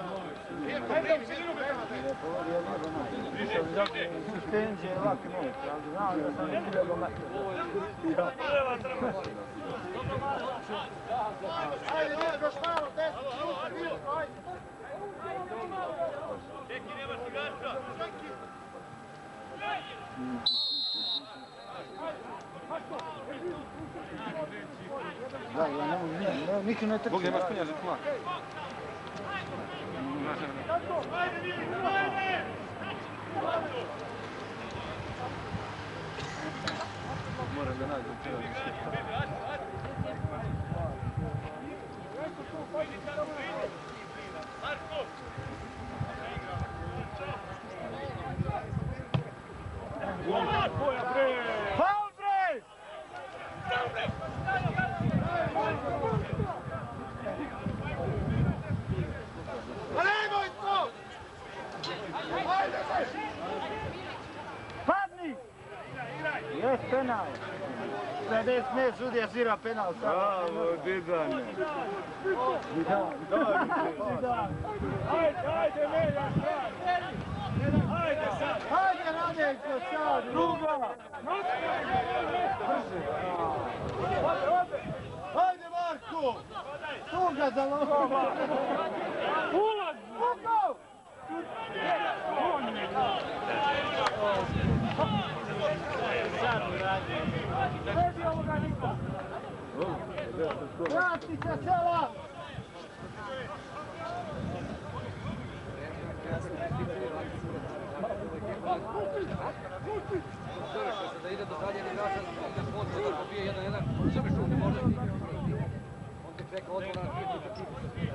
S5: Suspenzija je laki moć, ali znam da sam ne bilo metra. Hajde, Mirko, još malo, desno, šuti, Mirko, hajde.
S2: Čeki, nemaš igrača.
S5: Da, ja ne mogu, niko ne trči.
S9: Bog nemaš pinja za tmak. Moram da nađem tira.
S5: Faul bre! Pa nemoj to! Hajde se! Padni! Jes penal. pedeset ne, sudija svira penal.
S9: Bravo, Didane.
S5: Zidan. Zidan.
S9: Ajde, ajde, Melja, ajde sad.
S5: Hajde, Radenko, sad, druga! Hajde, Marko! Tuga za lovo! Ulaz! Tugo! Vrati se, sela!
S2: Da ide do zadnjeg igrača, da pozna da pobije jedan jedan, sve mi što ne može biti. On te čeka odmora na krizu za krizu.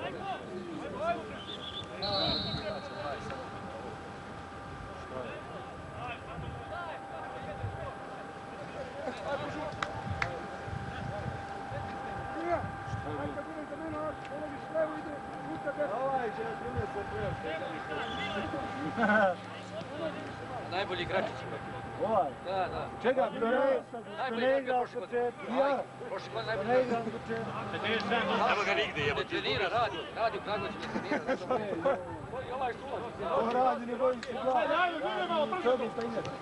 S2: Najbolji igračić.
S5: Ovaj?
S2: Da, da.
S5: Čega, što ne, što
S2: Najbolji
S5: ne
S2: igrač
S5: igra u
S2: prošle
S5: početku?
S2: godine.
S5: Ja?
S2: Prošle godine
S5: Što
S2: najbolji
S5: ne
S2: igrač.
S5: igra u početku?
S7: Evo ga nigde, jebo
S2: Ne
S7: ti.
S2: trenira, radi, radi u Kragovicu, ne trenira. I ovaj sulac.
S5: Ovo radi, ne bojim se glava. Ajde, ajde, ajde, malo brzo. Čodi pa inače.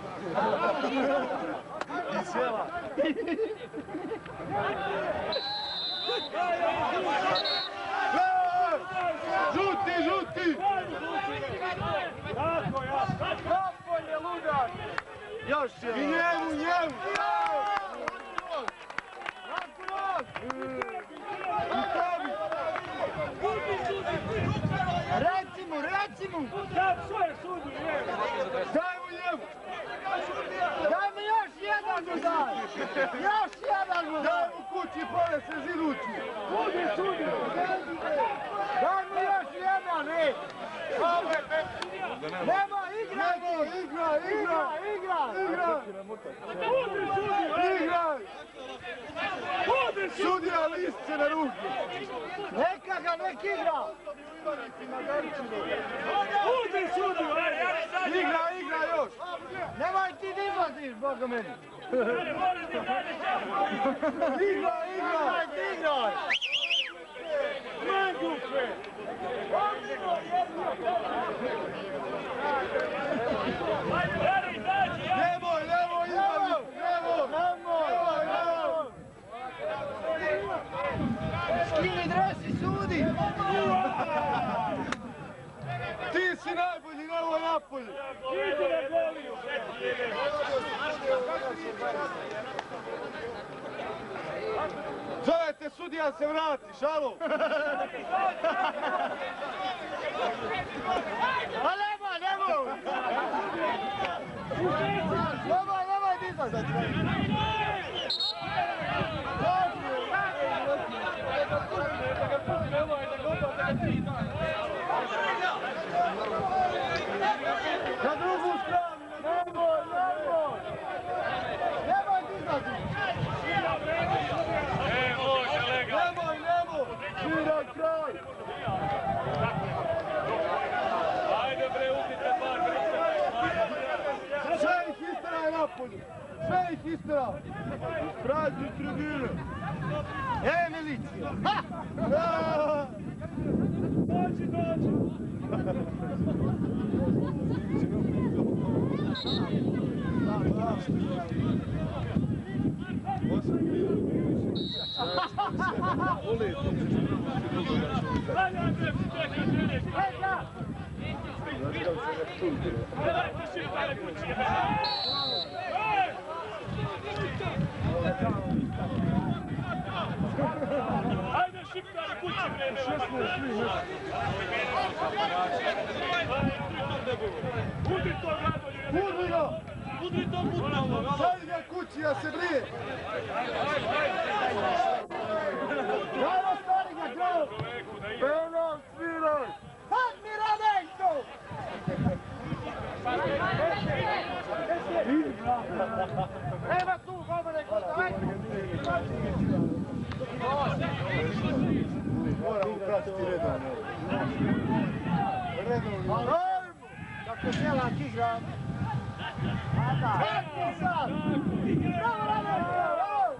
S5: I sela. Žuti, žuti!
S9: Tako, ja.
S5: Napolje, ludak! Još je!
S9: I njemu, njemu!
S5: Reci mu, reci mu!
S9: Daj svoje sudi, je!
S5: Daj mu njemu! Daj mu još jedan mu daj! Još jedan mu daj!
S9: Daj mu kući, pole se zidući!
S5: Sudi, sudi! Daj mu još jedan, ej! Nema, igra!
S9: Igra, igra, igra!
S5: Igra, igra!
S9: Igra! Sudija listce na ruke.
S5: Neka ga, nek igra!
S9: Udi sudiju! Igra, igra još!
S5: Nemoj ti da izlaziš, Boga meni!
S9: Igra, igra!
S5: Nemoj ti igraj!
S9: Mangupe! Nemoj, nemoj izlaziti! Nemoj!
S5: Nemoj, nemoj! Skini dres i sudi!
S9: Ti si najbolji, nemoj napolje! Zovete sudija se vrati, šalo!
S5: A nemoj, nemoj! Nemoj, nemoj ti izlaziti!
S9: Na drugu stranu!
S5: Nemoj, nemoj! Nemoj ti izlaziti!
S9: Nemoj, nemoj! Sviraj kraj!
S4: Ajde bre, uzite par
S9: Sve ih isteraj napolje! Sve ih isteraj! Isprazni tribine!
S5: E, milicija!
S9: Ha!
S4: Dođi, dođi! Ajde šiptari kući vreme! Udri to Radolje!
S9: Udri ga!
S4: Udri to Budnovo!
S9: Šalj ga kući, ja se brije!
S5: Dajmo stari ga, grov!
S9: Penal, sviraj!
S5: Sad mi Radenko! Nema tu, gomane, godaj!
S9: Moramo pratiti redovno. Redovno.
S5: Ajmo! Kako Selak igra! Sad mi sad! Bravo, Radenko! Bravo!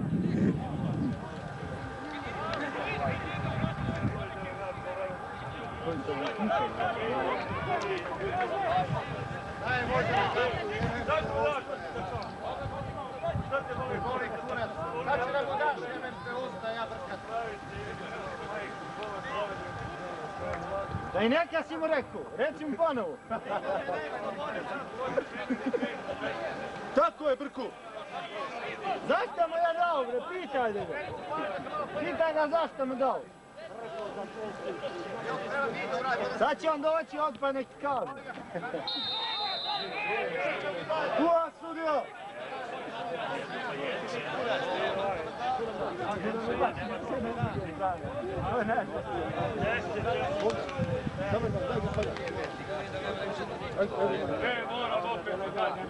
S9: Daj, možemo tako. Boli kurac. Sad će da mu daš, jemen te usta, ja brkat.
S5: Da i neka si mu rekao, reci mu ponovo.
S9: Tako je, Brku.
S5: Zašto mu je dao, bre, pitaj ga. Pitaj ga zašto mu dao. Sad će on doći odpa nek ti kaže.
S9: Kuva sudija!
S4: E, moram opet dati.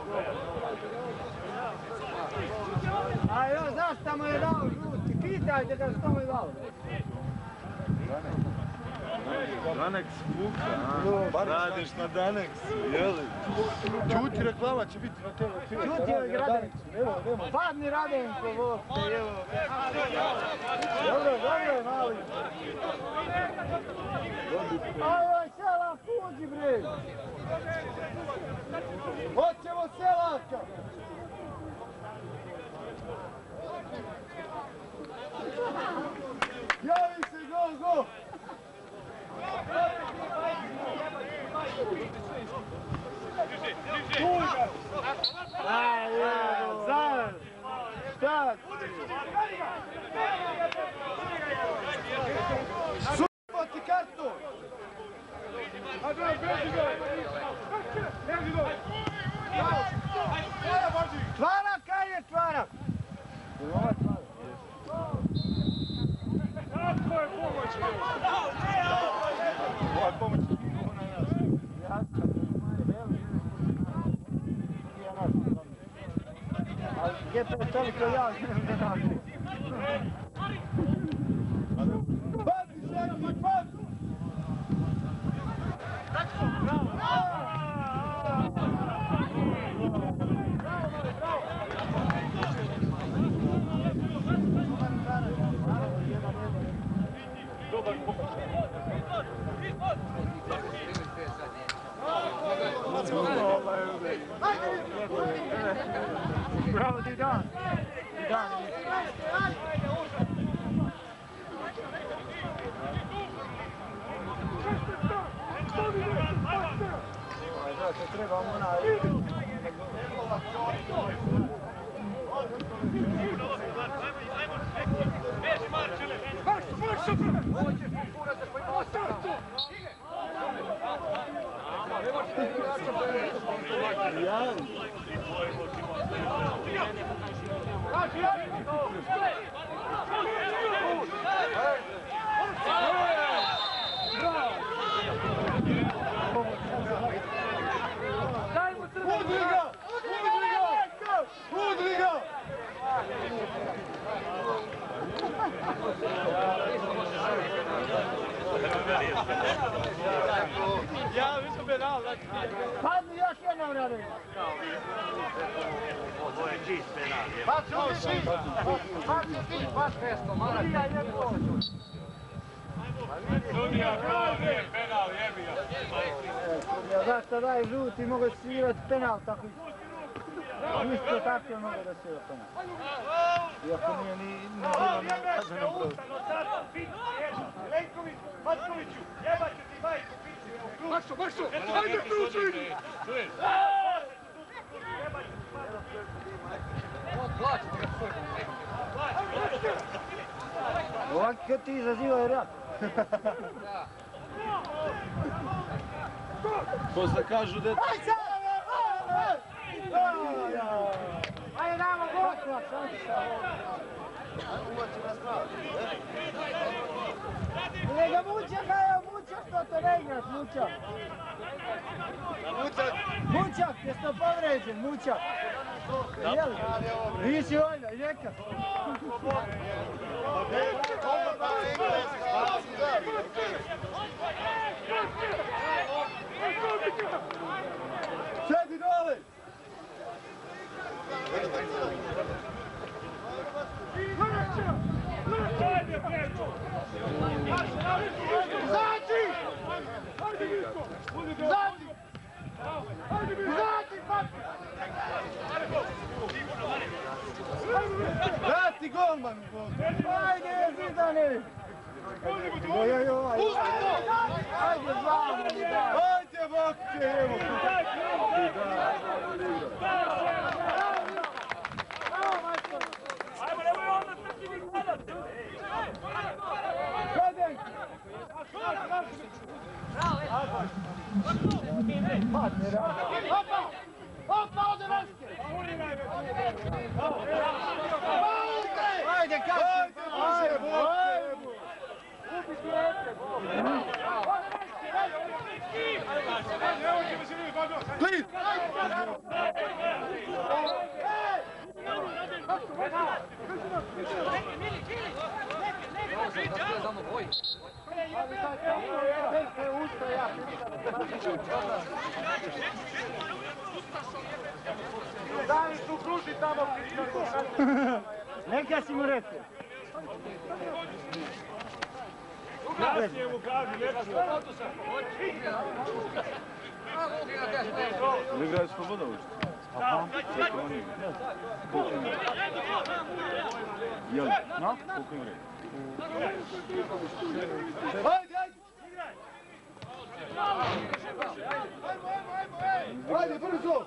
S5: A jo, zašto mu je dao žuti? Pitajte ga što mu je dao.
S6: Danex Fuka, a? Radiš na Danexu, jeli?
S9: Čuti, reklama će biti na tebe.
S5: Čuti je Radenko. Padni Radenko, vopte, evo. Dobro, dobro, mali. Ajoj, Selak, uđi, bre.
S9: Hoćemo Selaka! Javi se, go, go!
S5: Aj, evo, zaraz. Šta?
S9: Supo ti kartu!
S5: Čvarak, kaj je čvarak?
S4: Kako je pomoć?
S9: Ova pomoć je bilo na nas.
S5: Ali gdje to je toliko ja, znam da naši.
S9: Pati, Šeki, pati!
S5: Bravo, Didan! Didan! Zato treba ona...
S9: Udri ga! Udri ga! Udri ga!
S5: Ja, vi smo penal, padni još jednom radi.
S7: Ovo je čist penal.
S2: Baci ti, baci ti, baš pesto, mala ti.
S4: Sudija kao nije penal, jebi ga.
S5: Ja zašto daj žuti, mogu svirati penal, tako isto tako je mogu da svira penal. Iako nije ni bilo na kazanom prostoru.
S9: Lenković, Matkoviću, jebat ću ti majku, pići.
S2: Makso, Makso, ajde tu, čuj!
S4: Čuješ?
S2: Plaćite ga svoj.
S5: Ovako kad ti izazivaju rat.
S9: Posle kažu da...
S5: Aj sad! Ajde damo gol! Nego Mućak, ajde Mućak, što to ne igraš, Mućak? Mućak, jesi to povređen, Mućak? Jel? Nisi valjda, i neka.
S9: Sjedi dole!
S5: Izađi! Izađi! Izađi, papi!
S9: Vrati golman!
S5: Ajde, Zidane! Ojoj, oj! Ajde, zvamo!
S9: Ajde, bakće, evo!
S5: Ajmo, nemoj onda trči mi gledati! Gledaj! Padne, radi! Opa! Opa, ode Veske! Ajde, kaži! Ajde, bakće, evo! Ubi dijete!
S9: Klid!
S5: Davi tu kruži tamo! Neka si mu rekao!
S4: Kasnije mu kaži, lepši.
S9: Ili igraju Slobodović?
S5: Aha.
S9: Jel?
S5: No?
S9: Koliko im reći?
S5: Ajde, ajde!
S9: Ajde, brzo!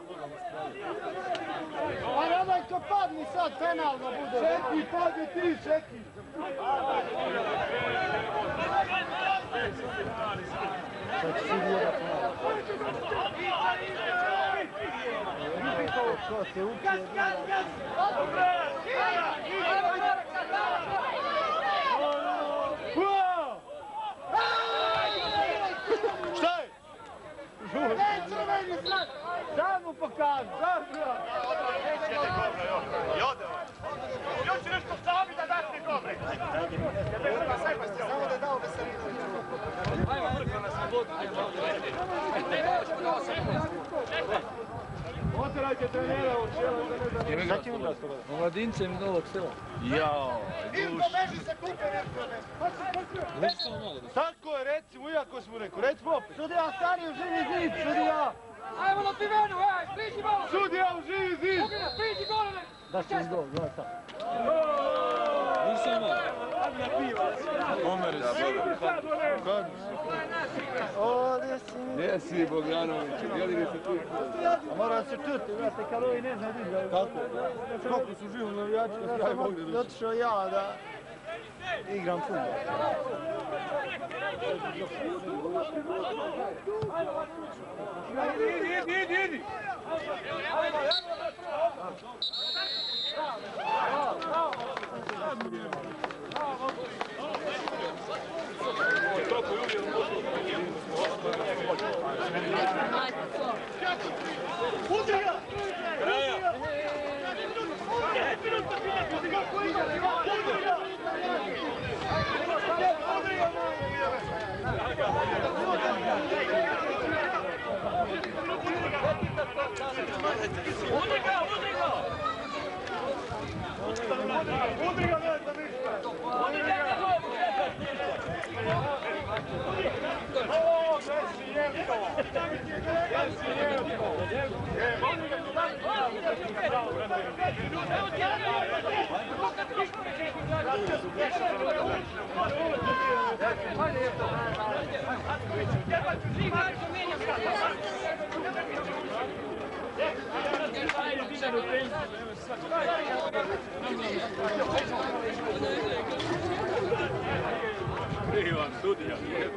S5: Ajde, onaj ko padni sad, penalno bude.
S9: Šeki, padni ti, Šeki!
S5: Sad će svi gledati malo. Ko se upije?
S9: Šta je?
S5: Neću meni sad! Sad mu pokažu!
S9: Još nešto sami da date Otirajte trenera u cijelo da ne znam. Šta će igrati toga?
S2: Omladincem iz Novog Sela.
S6: Jao,
S9: Mirko, beži se kupe, Mirko! Tako je, reci mu, iako smo rekao, reci mu opet.
S5: Sudija stani u živi zid, sudija!
S2: Ajmo na pivenu, ej, priđi malo!
S9: Sudija u živi zid!
S2: Pogledaj, priđi gore!
S5: Da će im gol, gledaj sad.
S2: Nisam malo.
S9: Omer,
S5: Ovdje si...
S3: Gdje si Bogdanović, jedini se tu.
S5: Mora se čuti, brate, kad ovi ne zna vidio.
S9: Kako? Koliko su živi navijači da se ja mogu da doći?
S5: Otišao ja da igram futbol.
S9: Idi, idi, idi, idi!
S7: Krivan sudija.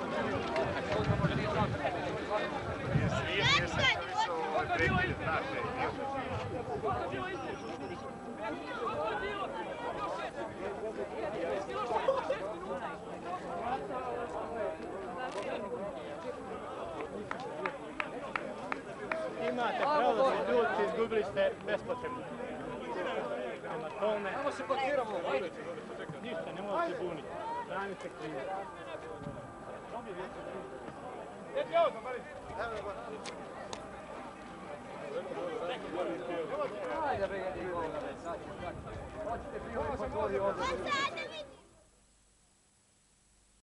S5: Imate pravo da se ljudite, izgubili ste bespotrebno. Prema tome...
S2: Ajmo se pakiramo, ajde!
S5: Ništa, ne možete se buniti. Branite krivo.
S2: Ajde, bre, jedi ovoga, bre, sad. Hoćete prihodi, potvori ovdje.